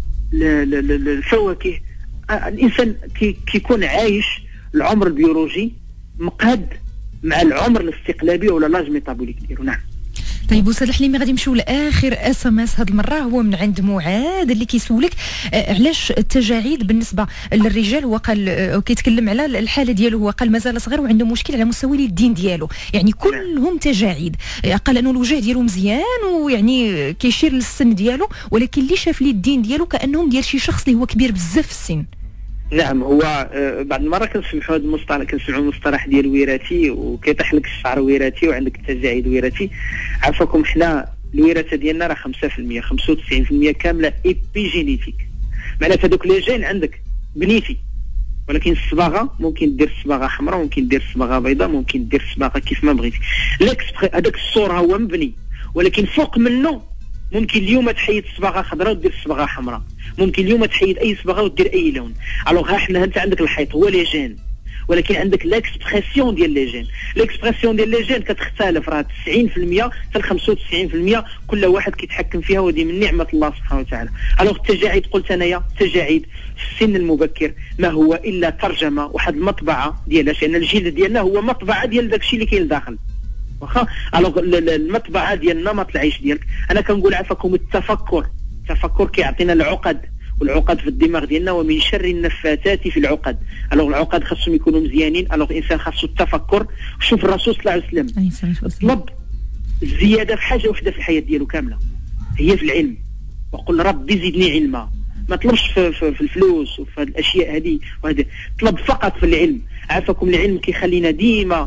الفواكه. الانسان كي كيكون عايش العمر البيولوجي مقاد مع العمر الاستقلابي ولا لاج ميتابوليك ديالو. نعم. طيب استاذ الحليمي غادي نمشيو لاخر اس ام اس هذه المره، هو من عند معاذ اللي كيسولك آه علاش التجاعيد بالنسبه للرجال. هو قال آه كيتكلم على الحاله ديالو، هو قال مازال صغير وعنده مشكل على مستوى اليدين ديالو، يعني كلهم تجاعيد. آه قال انه الوجه ديالو مزيان ويعني كيشير للسن ديالو، ولكن اللي شاف اليدين ديالو كانهم ديال شي شخص اللي هو كبير بزاف في السن. نعم. هو آه بعد المره كنسمعوا هذا المصطلح، كنسمعوا المصطلح ديال وراثي، وكيطيح لك الشعر وراثي وعندك التجاعيد وراثي. عافاكم حنا الوراثه ديالنا راه خمسة في المية، خمسة وتسعين في المية كامله ايبيجينيتيك، معناتها هذوك لي جين عندك بنيتي، ولكن الصباغه ممكن دير صباغه حمراء، ممكن دير صباغه بيضاء، ممكن دير صباغه كيف ما بغيتي. هذاك الصوره هو مبني، ولكن فوق منه ممكن اليوم تحيد صباغه خضراء ودير صباغه حمراء، ممكن اليوم تحيد اي صباغه ودير اي لون. الوغ ها حنا انت عندك الحيط هو لي جين، ولكن عندك ليكسبرسيون ديال لي جين. ليكسبرسيون ديال لي جين كتختلف، راه تسعين في المية حتى ل خمسة وتسعين في المية كل واحد كيتحكم فيها، ودي من نعمه الله سبحانه وتعالى. الوغ التجاعيد قلت انايا التجاعيد في السن المبكر ما هو الا ترجمه واحد المطبعه ديالها، لان الجلد ديالنا هو مطبعه ديال داكشي اللي كاين لداخل. واخا الوغ المطبعه ديال نمط العيش ديالك. انا كنقول عفاكم التفكر، التفكر كيعطينا العقد، والعقد في الدماغ ديالنا ومن شر النفاثات في العقد. الوغ العقد خاصهم يكونوا مزيانين. الوغ الانسان خاصو التفكر. شوف الرسول صلى الله عليه وسلم طلب الزياده في حاجه وحده في الحياه ديالو كامله، هي في العلم. وقل ربي زدني علما. ما طلبش في, في, في الفلوس وفي الاشياء هذه وهذه، طلب فقط في العلم. عافاكم العلم كيخلينا ديما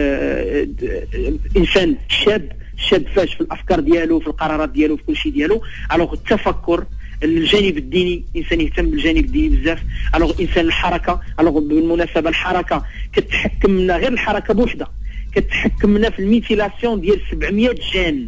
آه انسان شاب شاب فاش في الافكار ديالو، في القرارات ديالو، في كل شيء ديالو. الوغ التفكر، الجانب الديني، الانسان يهتم بالجانب الديني بزاف. الوغ الانسان الحركه، الوغ بالمناسبه الحركه كتحكم لنا، غير الحركه بوحدها كتحكم لنا في الميثيلاسيون ديال سبعمية جين،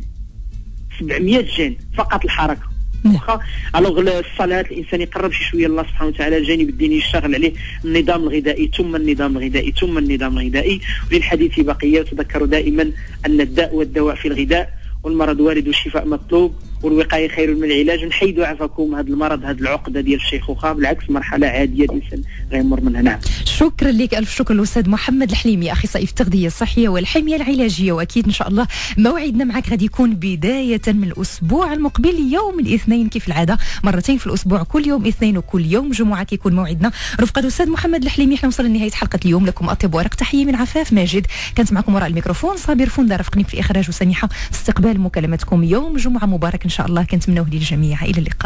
سبعمية جين فقط الحركه. واخا الوغ الصلاه الانسان يقرب شي شويه الله سبحانه وتعالى، الجانب الديني يشتغل عليه، النظام الغذائي ثم النظام الغذائي ثم النظام الغذائي. وللحديث بقيه، وتذكروا دائما ان الداء والدواء في الغذاء، والمرض وارد والشفاء مطلوب، والوقايه خير من العلاج. نحيدوا عفاكم هذا المرض، هذه العقده ديال الشيخوخه، بالعكس مرحله عاديه الانسان غيمر منها. نعم. شكرا لك، الف شكر الاستاذ محمد الحليمي، اخصائي في التغذيه الصحيه والحميه العلاجيه. واكيد ان شاء الله موعدنا معك غادي يكون بدايه من الاسبوع المقبل يوم الاثنين كيف العاده، مرتين في الاسبوع، كل يوم اثنين وكل يوم جمعه كيكون موعدنا رفقه الاستاذ محمد الحليمي. احنا وصلنا لنهايه حلقه اليوم، لكم اطيب ورق تحيه من عفاف ماجد، كانت معكم وراء الميكروفون صابر فندا، رافقني في الاخراج وسميحه في استقبال مكالمتكم. يوم جمعه مبارك ان شاء الله، كنتمناوه للجميع. الى اللقاء.